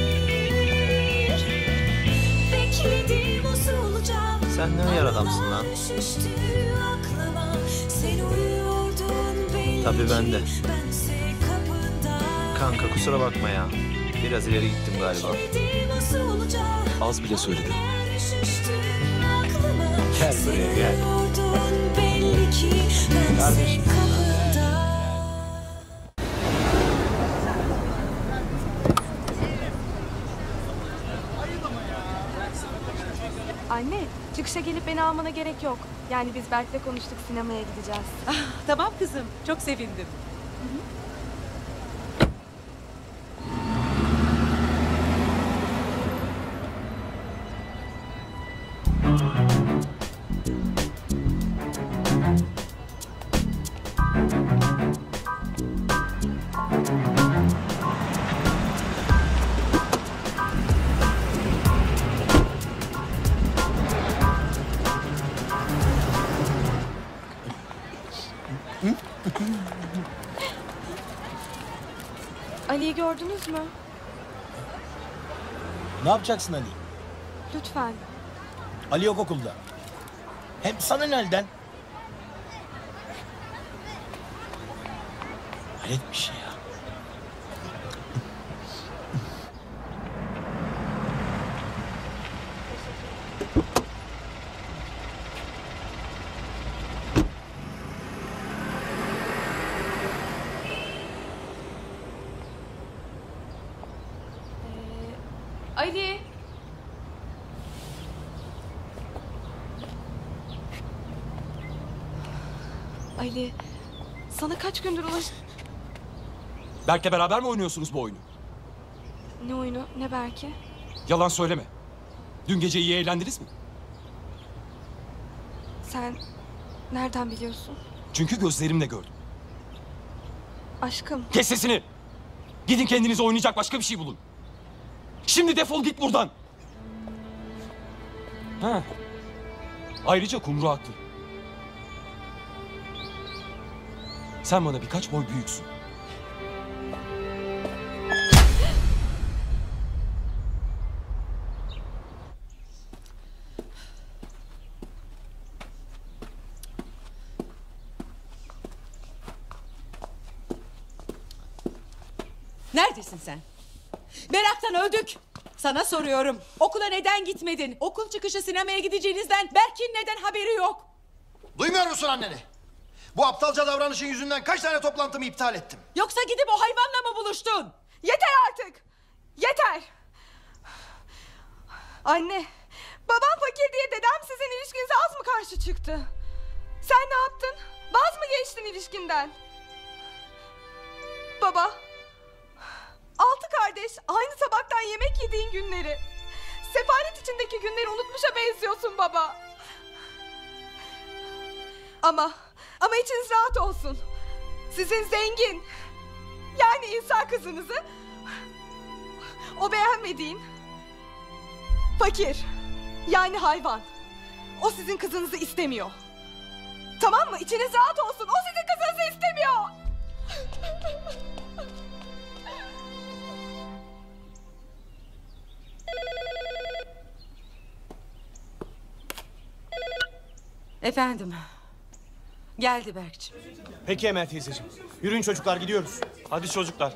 Bekledim usulca. Sen ne uyar adamsın lan? Düşüştü aklıma, sen uyuyordun belli Tabii ben de. ki, bense kapında. Kanka kusura bakma ya. Biraz ileri gittim galiba. Bekledim usulca. Az bile söyledim. Düşüştü aklıma, Gel sen buraya gel. uyuyordun belli ki, bense kapında. Anne, çıkışa gelip beni almana gerek yok. Yani biz Berk'le konuştuk, sinemaya gideceğiz. Ah, tamam kızım, çok sevindim. Hı hı. Ali'yi gördünüz mü? Ne yapacaksın Ali? Lütfen. Ali yok okulda. Hem sana nereden? Hayret bir şey ya. Ali. Ali, sana kaç gündür ulaş... Berk'le beraber mi oynuyorsunuz bu oyunu? Ne oyunu, ne Berk'i? Yalan söyleme. Dün gece iyi eğlendiniz mi? Sen nereden biliyorsun? Çünkü gözlerimle gördüm. Aşkım. Kes sesini! Gidin kendinize oynayacak başka bir şey bulun. Şimdi defol git buradan. Ha. Ayrıca Kumru haklı. Sen bana birkaç boy büyüksün. Neredesin sen? Meraktan öldük. Sana soruyorum. Okula neden gitmedin? Okul çıkışı sinemaya gideceğinizden Berk'in neden haberi yok? Duymuyor musun anneni? Bu aptalca davranışın yüzünden kaç tane toplantımı iptal ettim. Yoksa gidip o hayvanla mı buluştun? Yeter artık! Yeter! Anne, babam fakir diye dedem sizin ilişkinize az mı karşı çıktı? Sen ne yaptın? Vaz mı geçtin ilişkinden? Baba, altı kardeş aynı tabaktan yemek yediğin günleri, sefalet içindeki günleri unutmuşa benziyorsun baba. Ama, ama içiniz rahat olsun. Sizin zengin, yani İsa kızınızı o beğenmediğin fakir, yani hayvan. O sizin kızınızı istemiyor. Tamam mı? İçiniz rahat olsun. O sizin kızınızı istemiyor. Efendim. Geldi Berk'ciğim. Peki Emel teyzeciğim. Yürüyün çocuklar, gidiyoruz. Hadi çocuklar.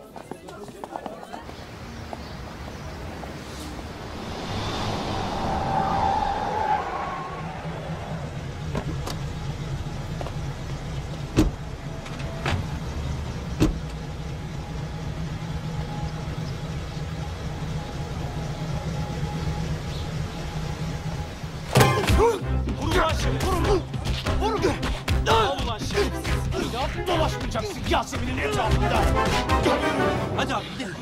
Vurun lan şimdi, vurun lan! Vurun! Al ulan şerefsiz! Ya dolaşmayacaksın Yasemin'in etrafında! Hadi abi gidelim.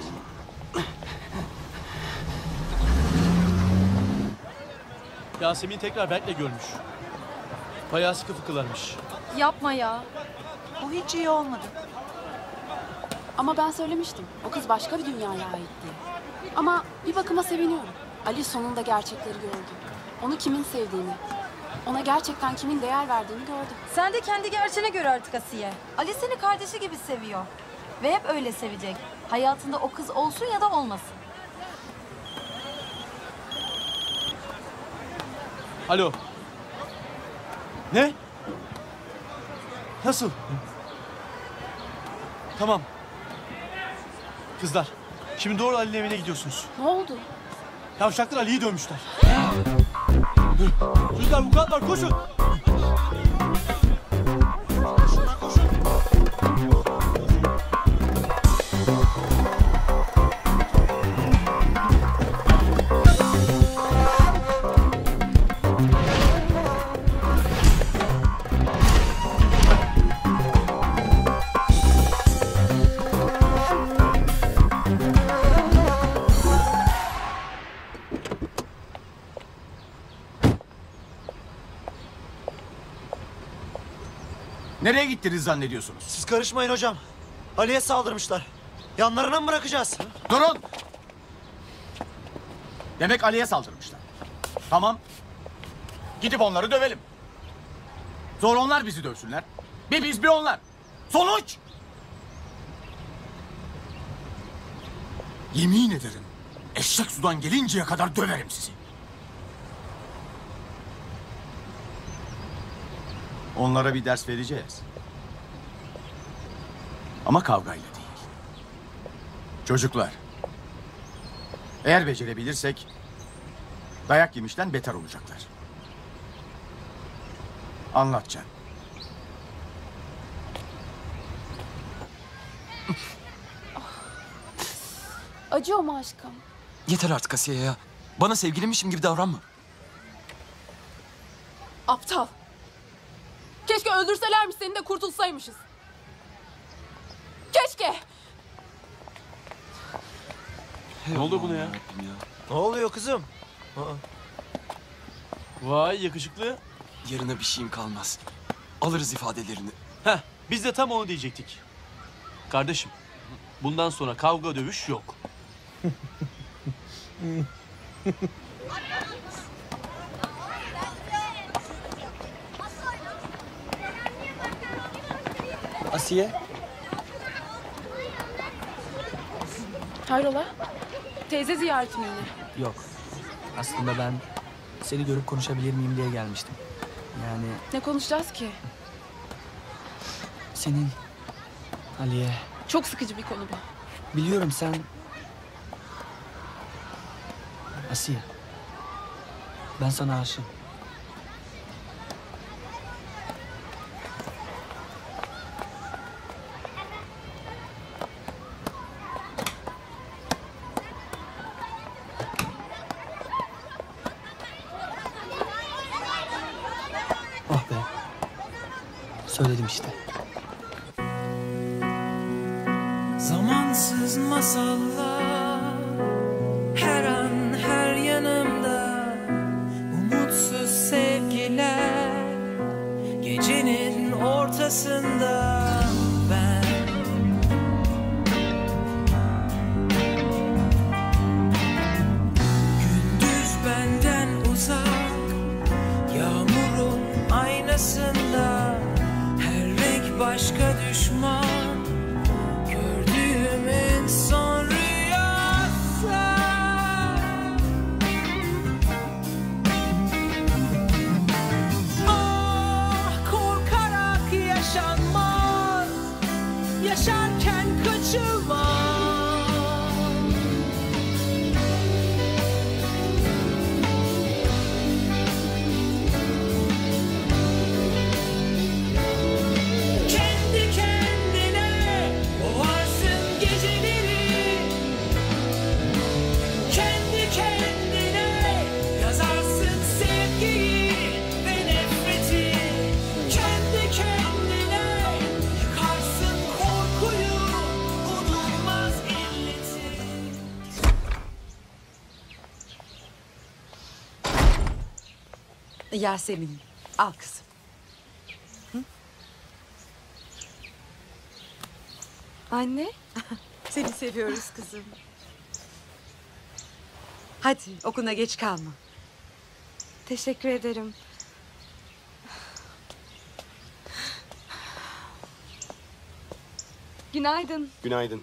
Yasemin tekrar Berk'le görmüş. Bayağı sıkı fıkılarmış. Yapma ya. Bu hiç iyi olmadı. Ama ben söylemiştim. O kız başka bir dünyaya ait diye. Ama bir bakıma seviniyorum. Ali sonunda gerçekleri gördü. Onu kimin sevdiğini, ona gerçekten kimin değer verdiğini gördü. Sen de kendi gerçeğine göre artık Asiye. Ali seni kardeşi gibi seviyor. Ve hep öyle sevecek. Hayatında o kız olsun ya da olmasın. Alo. Ne? Nasıl? Tamam. Kızlar, şimdi doğru Ali'nin evine gidiyorsunuz. Ne oldu? Yavşaklar Ali'yi dövmüşler. Çocuklar, vukuatlar koşun. Nereye gittiniz zannediyorsunuz? Siz karışmayın hocam. Ali'ye saldırmışlar. Yanlarına mı bırakacağız? Durun! Demek Ali'ye saldırmışlar. Tamam. Gidip onları dövelim. Sonra onlar bizi dövsünler. Bir biz bir onlar. Sonuç! Yemin ederim eşek sudan gelinceye kadar döverim sizi. Onlara bir ders vereceğiz. Ama kavgayla değil. Çocuklar, eğer becerebilirsek dayak yemişten beter olacaklar. Anlat Can. Acıyor mu aşkım? Yeter artık Asiye ya. Bana sevgilimmişim gibi davranma. Aptal. Keşke öldürselermiş seni de kurtulsaymışız. Keşke. Ne oldu buna ya? Ne oluyor kızım? Aa. Vay yakışıklı. Yarına bir şeyim kalmaz. Alırız ifadelerini. Heh, biz de tam onu diyecektik. Kardeşim, bundan sonra kavga dövüş yok. Asiye. Hayrola? Teyze ziyareti mi yine? Yok. Aslında ben seni görüp konuşabilir miyim diye gelmiştim. Yani Ne konuşacağız ki? senin Aliye. Çok sıkıcı bir konu bu. Biliyorum sen... Asiye. Ben sana aşığım. Oh be. Söyledim işte. Zamansız masallar her an her yanımda, umutsuz sevgiler gecenin ortasında. Ben gündüz benden uzak, yağmurun aynasında her renk başka düşman. Gördüğümün son rüyası. Ah, korkarak yaşanmaz, yaşarken kaçılmaz. Kendi kendine boğarsın geceleri, kendi kendine yazarsın sevgiyi ve nefreti, kendi kendine yıkarsın korkuyu, unutmaz illeti. Yasemin, al kızım. Anne. Seni seviyoruz kızım. Hadi okula geç kalma. Teşekkür ederim. Günaydın. Günaydın.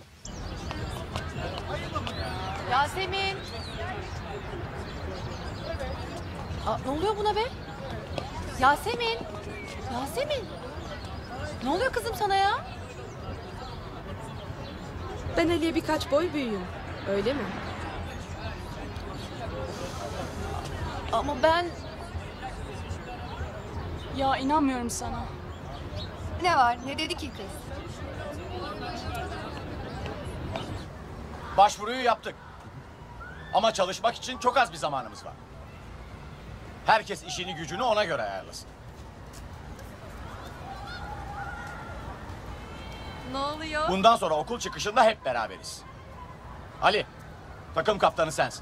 Yasemin. Aa, ne oluyor buna be? Yasemin. Yasemin. Ne oluyor kızım sana ya? Ben Ali'ye birkaç boy büyüğüm. Öyle mi? Ama ben... Ya inanmıyorum sana. Ne var? Ne dedi ki kız? Başvuruyu yaptık. Ama çalışmak için çok az bir zamanımız var. Herkes işini gücünü ona göre ayarlasın. Ne oluyor? Bundan sonra okul çıkışında hep beraberiz. Ali, takım kaptanı sensin.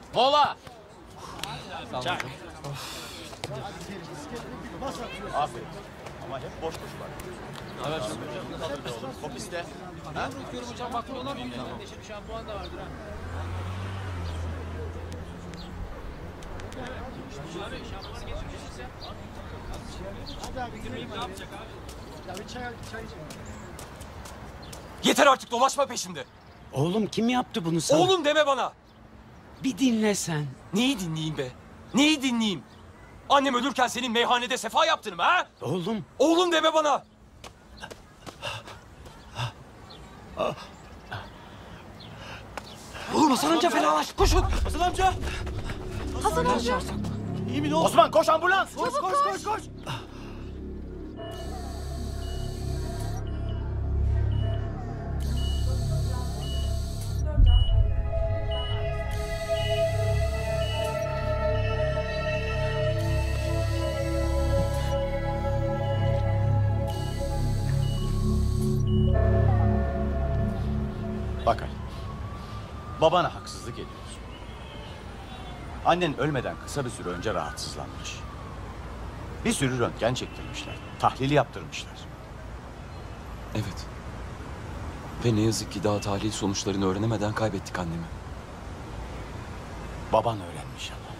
Mola. Çak. Aferin. Ama hep boş boş var. Evet. Top iste. Ben bırakıyorum hocam. Bakmıyorlar mı? Şu an puan da vardır ha. Yeter artık, dolaşma peşimde. Oğlum kim yaptı bunu sana? Oğlum deme bana. Bir dinle sen. Neyi dinleyeyim be? Neyi dinleyeyim? Annem ölürken senin meyhanede sefa yaptın mı ha? Oğlum. Oğlum deme bana. Oğlum Hasan amca felahlaş. Koşun. Hasan amca. Hasan amca. İyi mi ne oldu? Osman koş ambulans. Koş, koş, koş, koş, koş. Bak Ali, babana haksızlık ediyorsun. Annen ölmeden kısa bir süre önce rahatsızlanmış. Bir sürü röntgen çektirmişler, tahlil yaptırmışlar. Evet. Ve ne yazık ki daha tahlil sonuçlarını öğrenemeden kaybettik annemi. Baban öğrenmiş ama.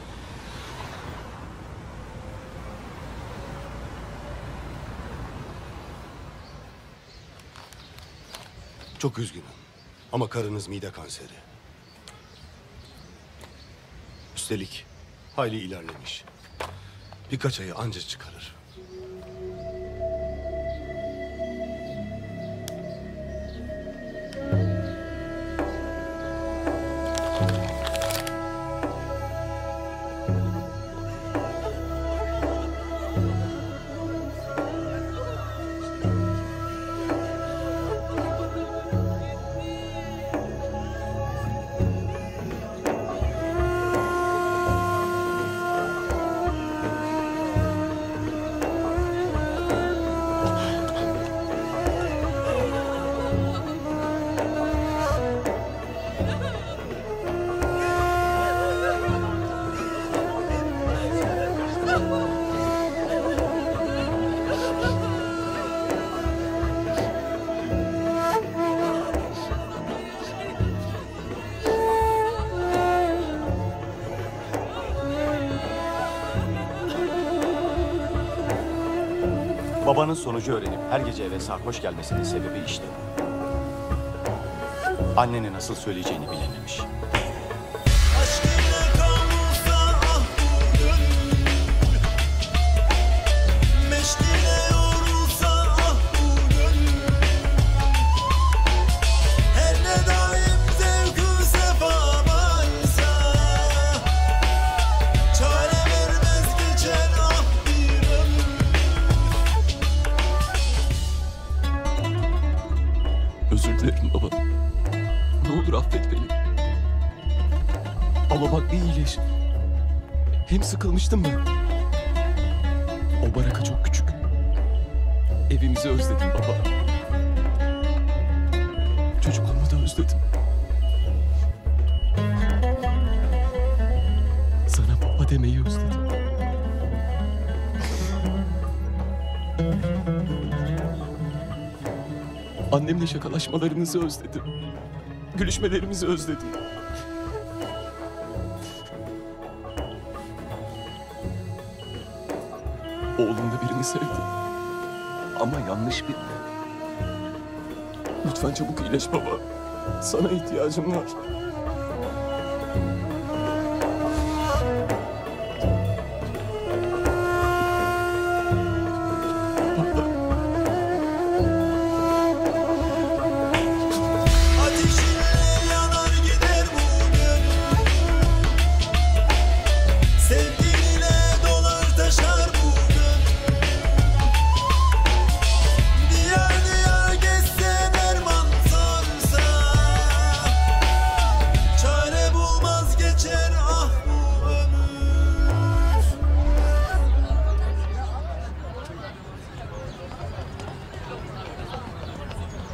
Çok üzgünüm ama karınız mide kanseri. Üstelik hayli ilerlemiş. Birkaç ayı anca çıkarır. Babanın sonucu öğrenip her gece eve sarhoş gelmesinin sebebi işte bu. Annene nasıl söyleyeceğini bilememiş. Özür dilerim baba. Ne olur affet beni. Ama bak bir iyileş. Hem sıkılmıştım ben. O baraka çok küçük. Evimizi özledim baba. Çocukluğumu da özledim. Sana baba demeyi özledim. Annemle şakalaşmalarınızı özledim. Gülüşmelerimizi özledim. Oğlum da birini sevdi. Ama yanlış birini. Lütfen çabuk iyileş baba. Sana ihtiyacım var.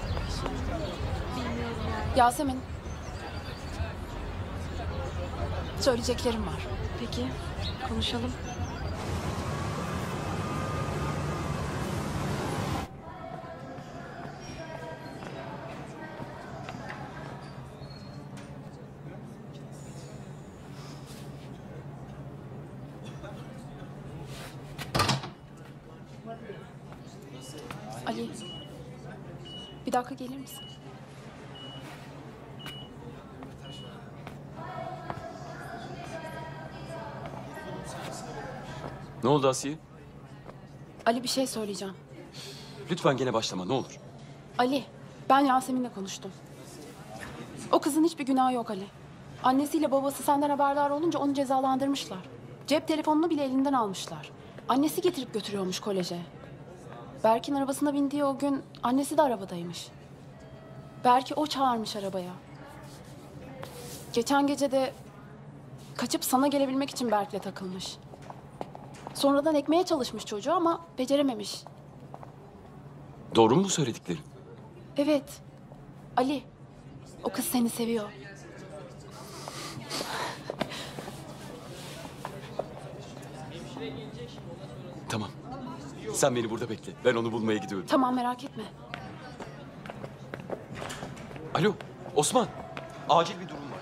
Yasemin. Söyleyeceklerim var. Peki, konuşalım. Ali, bir dakika gelir misin? Ne oldu Asiye? Ali bir şey söyleyeceğim. Lütfen gene başlama ne olur. Ali, ben Yasemin'le konuştum. O kızın hiçbir günahı yok Ali. Annesiyle babası senden haberdar olunca onu cezalandırmışlar. Cep telefonunu bile elinden almışlar. Annesi getirip götürüyormuş koleje. Berk'in arabasına bindiği o gün annesi de arabadaymış. Berk'i o çağırmış arabaya. Geçen gece de kaçıp sana gelebilmek için Berk'le takılmış. Sonradan ekmeye çalışmış çocuğu ama becerememiş. Doğru mu bu söylediklerin? Evet. Ali, o kız seni seviyor. Tamam. Sen beni burada bekle. Ben onu bulmaya gidiyorum. Tamam, merak etme. Alo Osman. Acil bir durum var.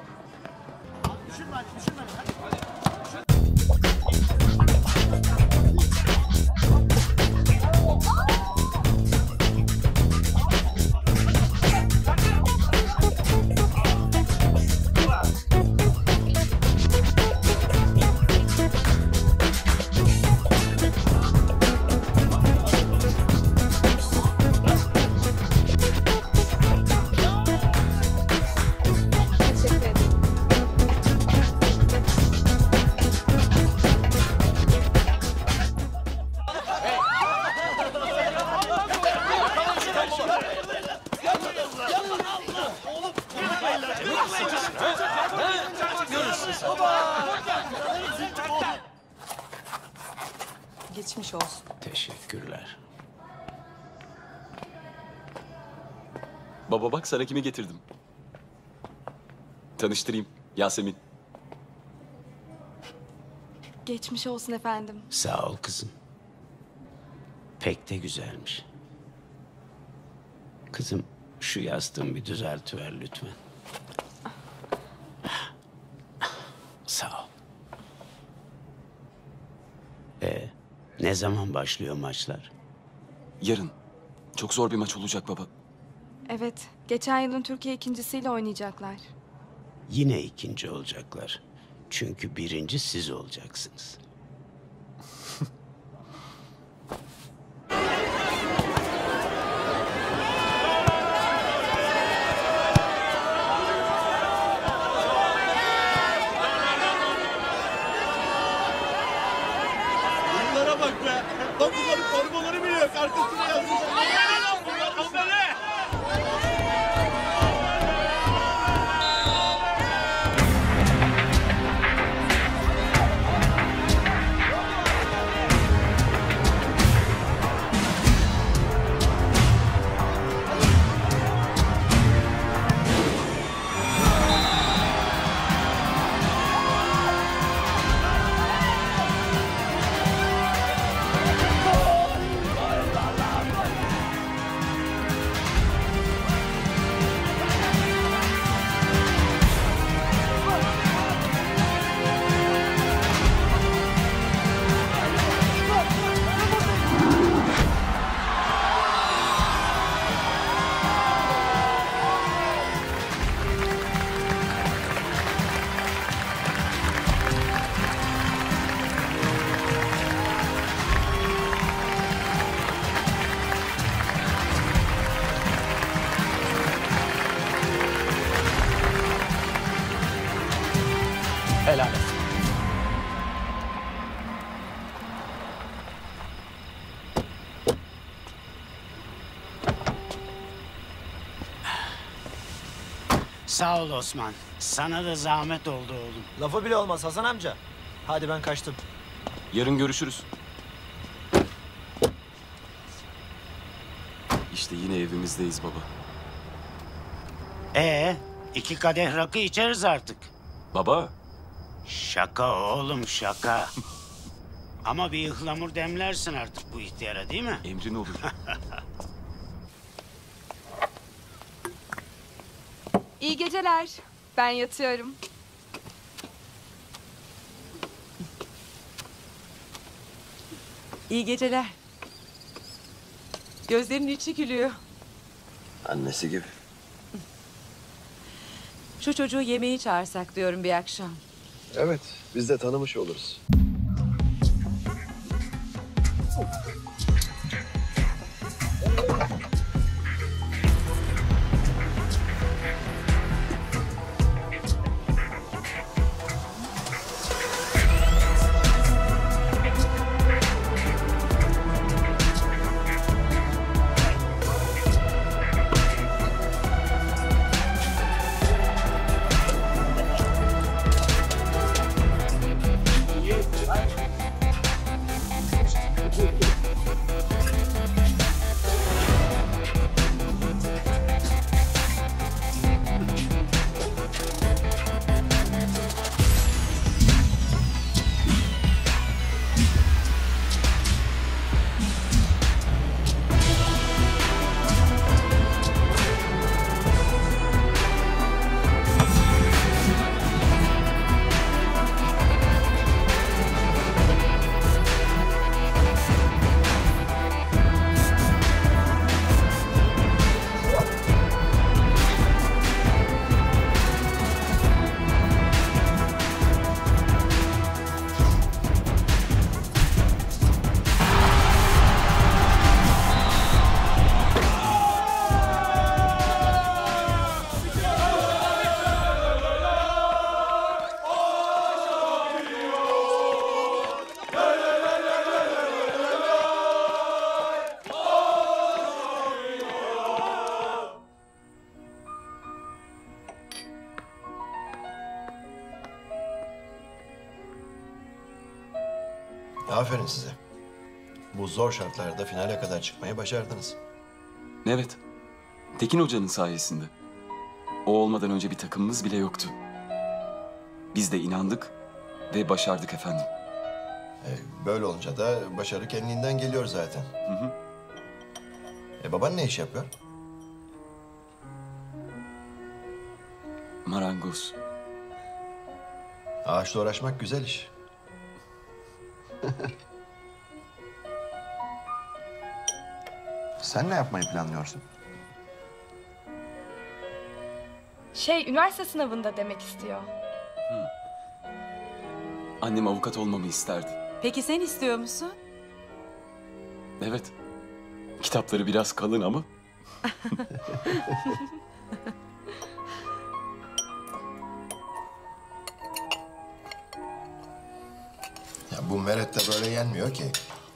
Geçmiş olsun. Teşekkürler. Baba bak sana kimi getirdim. Tanıştırayım. Yasemin. Geçmiş olsun efendim. Sağ ol kızım. Pek de güzelmiş. Kızım şu yastığını bir düzeltiver lütfen. Sağ ol. Ee, ne zaman başlıyor maçlar? Yarın. Çok zor bir maç olacak baba. Evet, geçen yılın Türkiye ikincisiyle oynayacaklar. Yine ikinci olacaklar. Çünkü birinci siz olacaksınız. Bunlara bak be. Lan bunların formaları bile yok. Arkasına yazmışlar. Amele lan bunlar. Amele. Helal olsun. Sağ ol Osman. Sana da zahmet oldu oğlum. Lafı bile olmaz Hasan amca. Hadi ben kaçtım. Yarın görüşürüz. İşte yine evimizdeyiz baba. Ee, iki kadeh rakı içeriz artık. Baba, Şaka oğlum şaka. Ama bir ıhlamur demlersin artık bu ihtiyara değil mi? Emrin olur. İyi geceler. Ben yatıyorum. İyi geceler. Gözlerinin içi gülüyor. Annesi gibi. Şu çocuğu yemeğe çağırsak diyorum bir akşam. Evet, biz de tanımış oluruz. Aferin size. Bu zor şartlarda finale kadar çıkmayı başardınız. Evet. Tekin Hoca'nın sayesinde. O olmadan önce bir takımımız bile yoktu. Biz de inandık ve başardık efendim. E, böyle olunca da başarı kendinden geliyor zaten. Hı hı. E, baban ne iş yapıyor? Marangoz. Ağaçla uğraşmak güzel iş. Sen ne yapmayı planlıyorsun? Şey, üniversite sınavında demek istiyor. Annem avukat olmamı isterdi. Peki sen istiyor musun? Evet. Kitapları biraz kalın ama. Ya bu meret de böyle yenmiyor ki.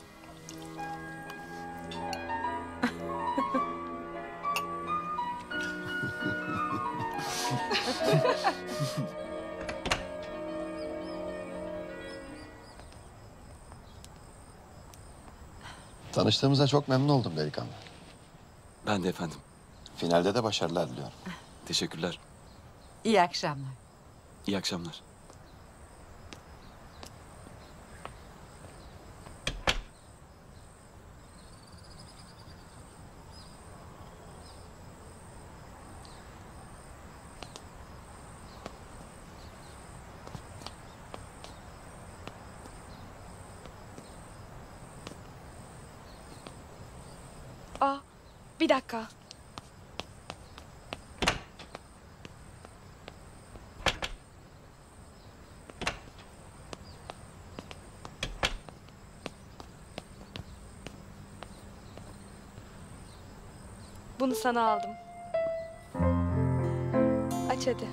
Tanıştığımıza çok memnun oldum delikanlı. Ben de efendim. Finalde de başarılar diliyorum. Teşekkürler. İyi akşamlar. İyi akşamlar. Aa, bir dakika. Bunu sana aldım. Aç hadi.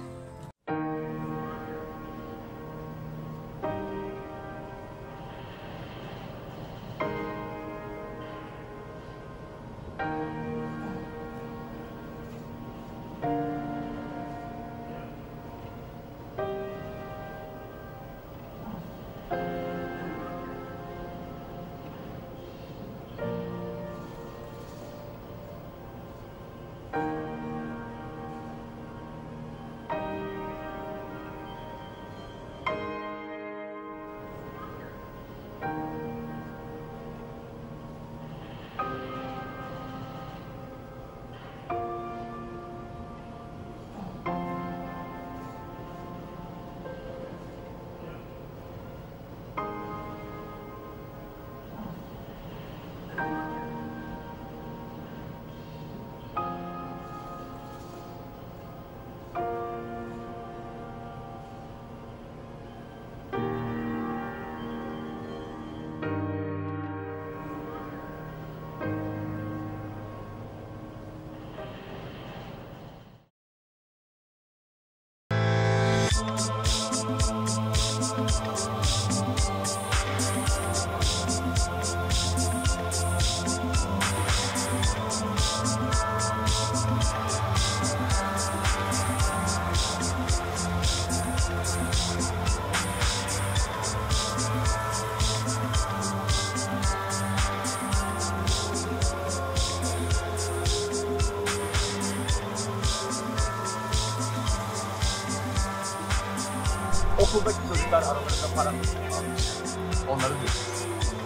okuldaki çocuklar aralarında para almış. Onları diyoruz.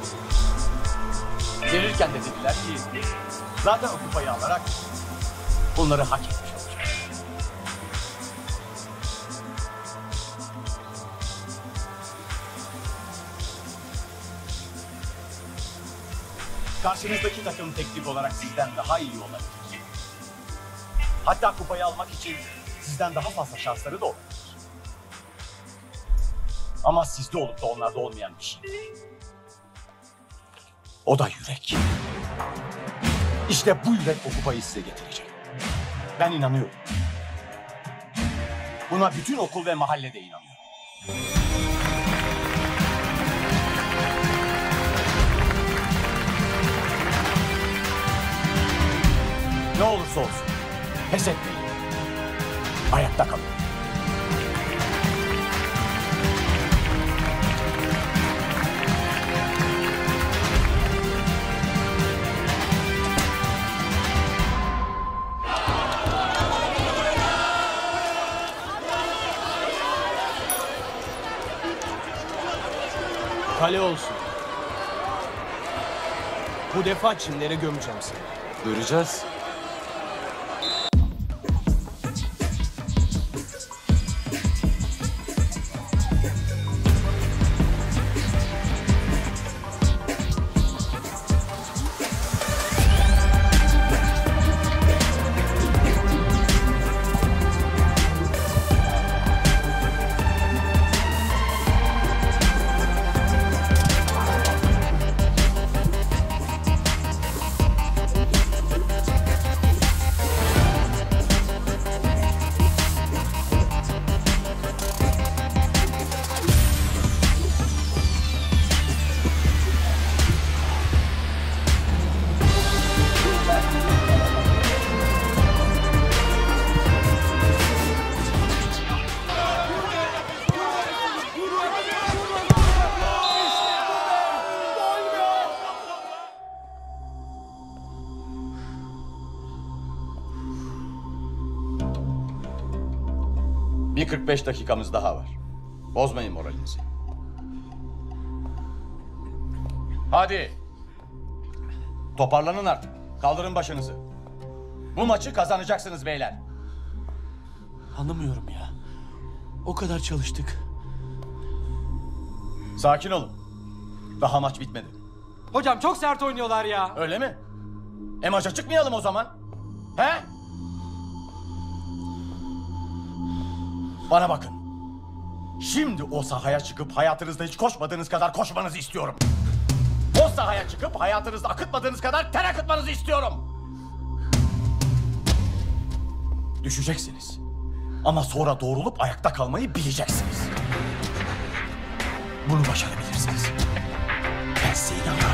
Gelirken de dediler ki zaten o kupayı alarak bunları hak etmiş olacak. Karşınızdaki takım teknik olarak sizden daha iyi olabilir. Hatta kupayı almak için sizden daha fazla şansları da olabilir. Ama sizde olup da onlarda olmayan bir şey. O da yürek. İşte bu yürek o kupayı size getirecek. Ben inanıyorum. Buna bütün okul ve mahallede inanıyor. Ne olursa olsun pes etmeyin. Ayakta kalın. Kale olsun. Bu defa çimlere gömeceğim seni. Göreceğiz. Bir kırk beş dakikamız daha var. Bozmayın moralinizi. Hadi. Toparlanın artık. Kaldırın başınızı. Bu maçı kazanacaksınız beyler. Anlamıyorum ya. O kadar çalıştık. Sakin olun. Daha maç bitmedi. Hocam çok sert oynuyorlar ya. Öyle mi? E maça çıkmayalım o zaman. He? Bana bakın. Şimdi o sahaya çıkıp hayatınızda hiç koşmadığınız kadar koşmanızı istiyorum. O sahaya çıkıp hayatınızda akıtmadığınız kadar ter akıtmanızı istiyorum. Düşeceksiniz. Ama sonra doğrulup ayakta kalmayı bileceksiniz. Bunu başarabilirsiniz. Ben size inanıyorum.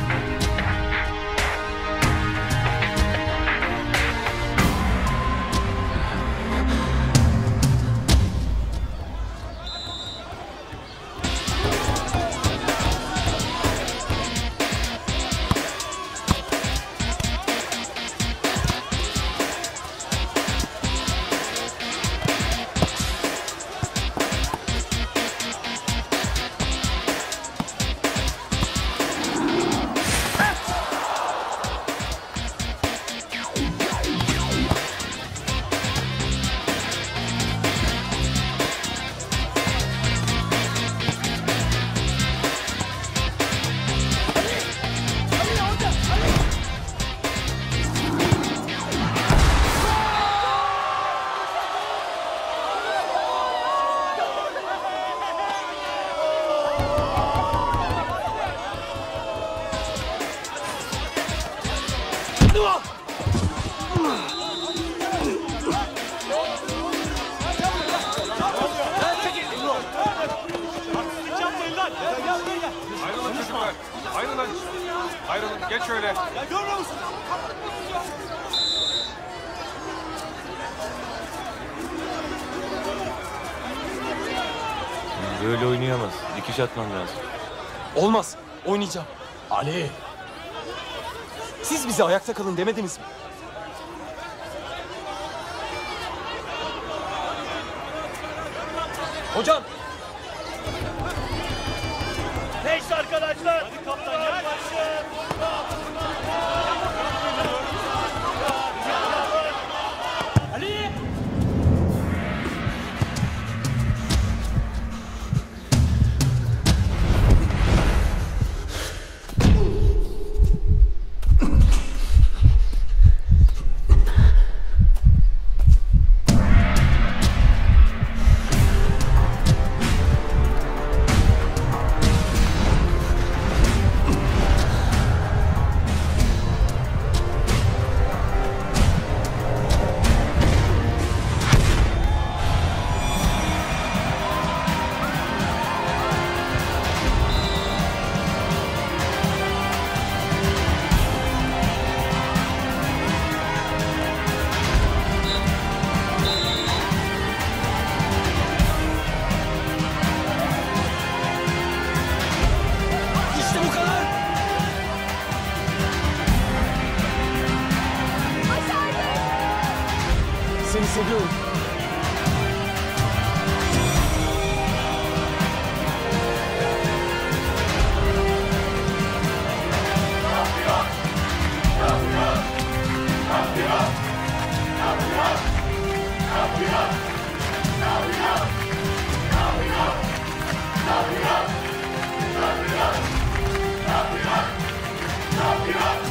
Ayrılın çocuklar. Ayrılın. Ayrılın. Geç şöyle. Ya görmüyor musun? Böyle oynayamaz. Dikiş atman lazım. Olmaz. Oynayacağım. Ali. Siz bize ayakta kalın demediniz mi? Hocam arkadaşlar. Hadi kaptan gel. Ali! İşte bu kadar. Seni seviyorum. Şampiyon!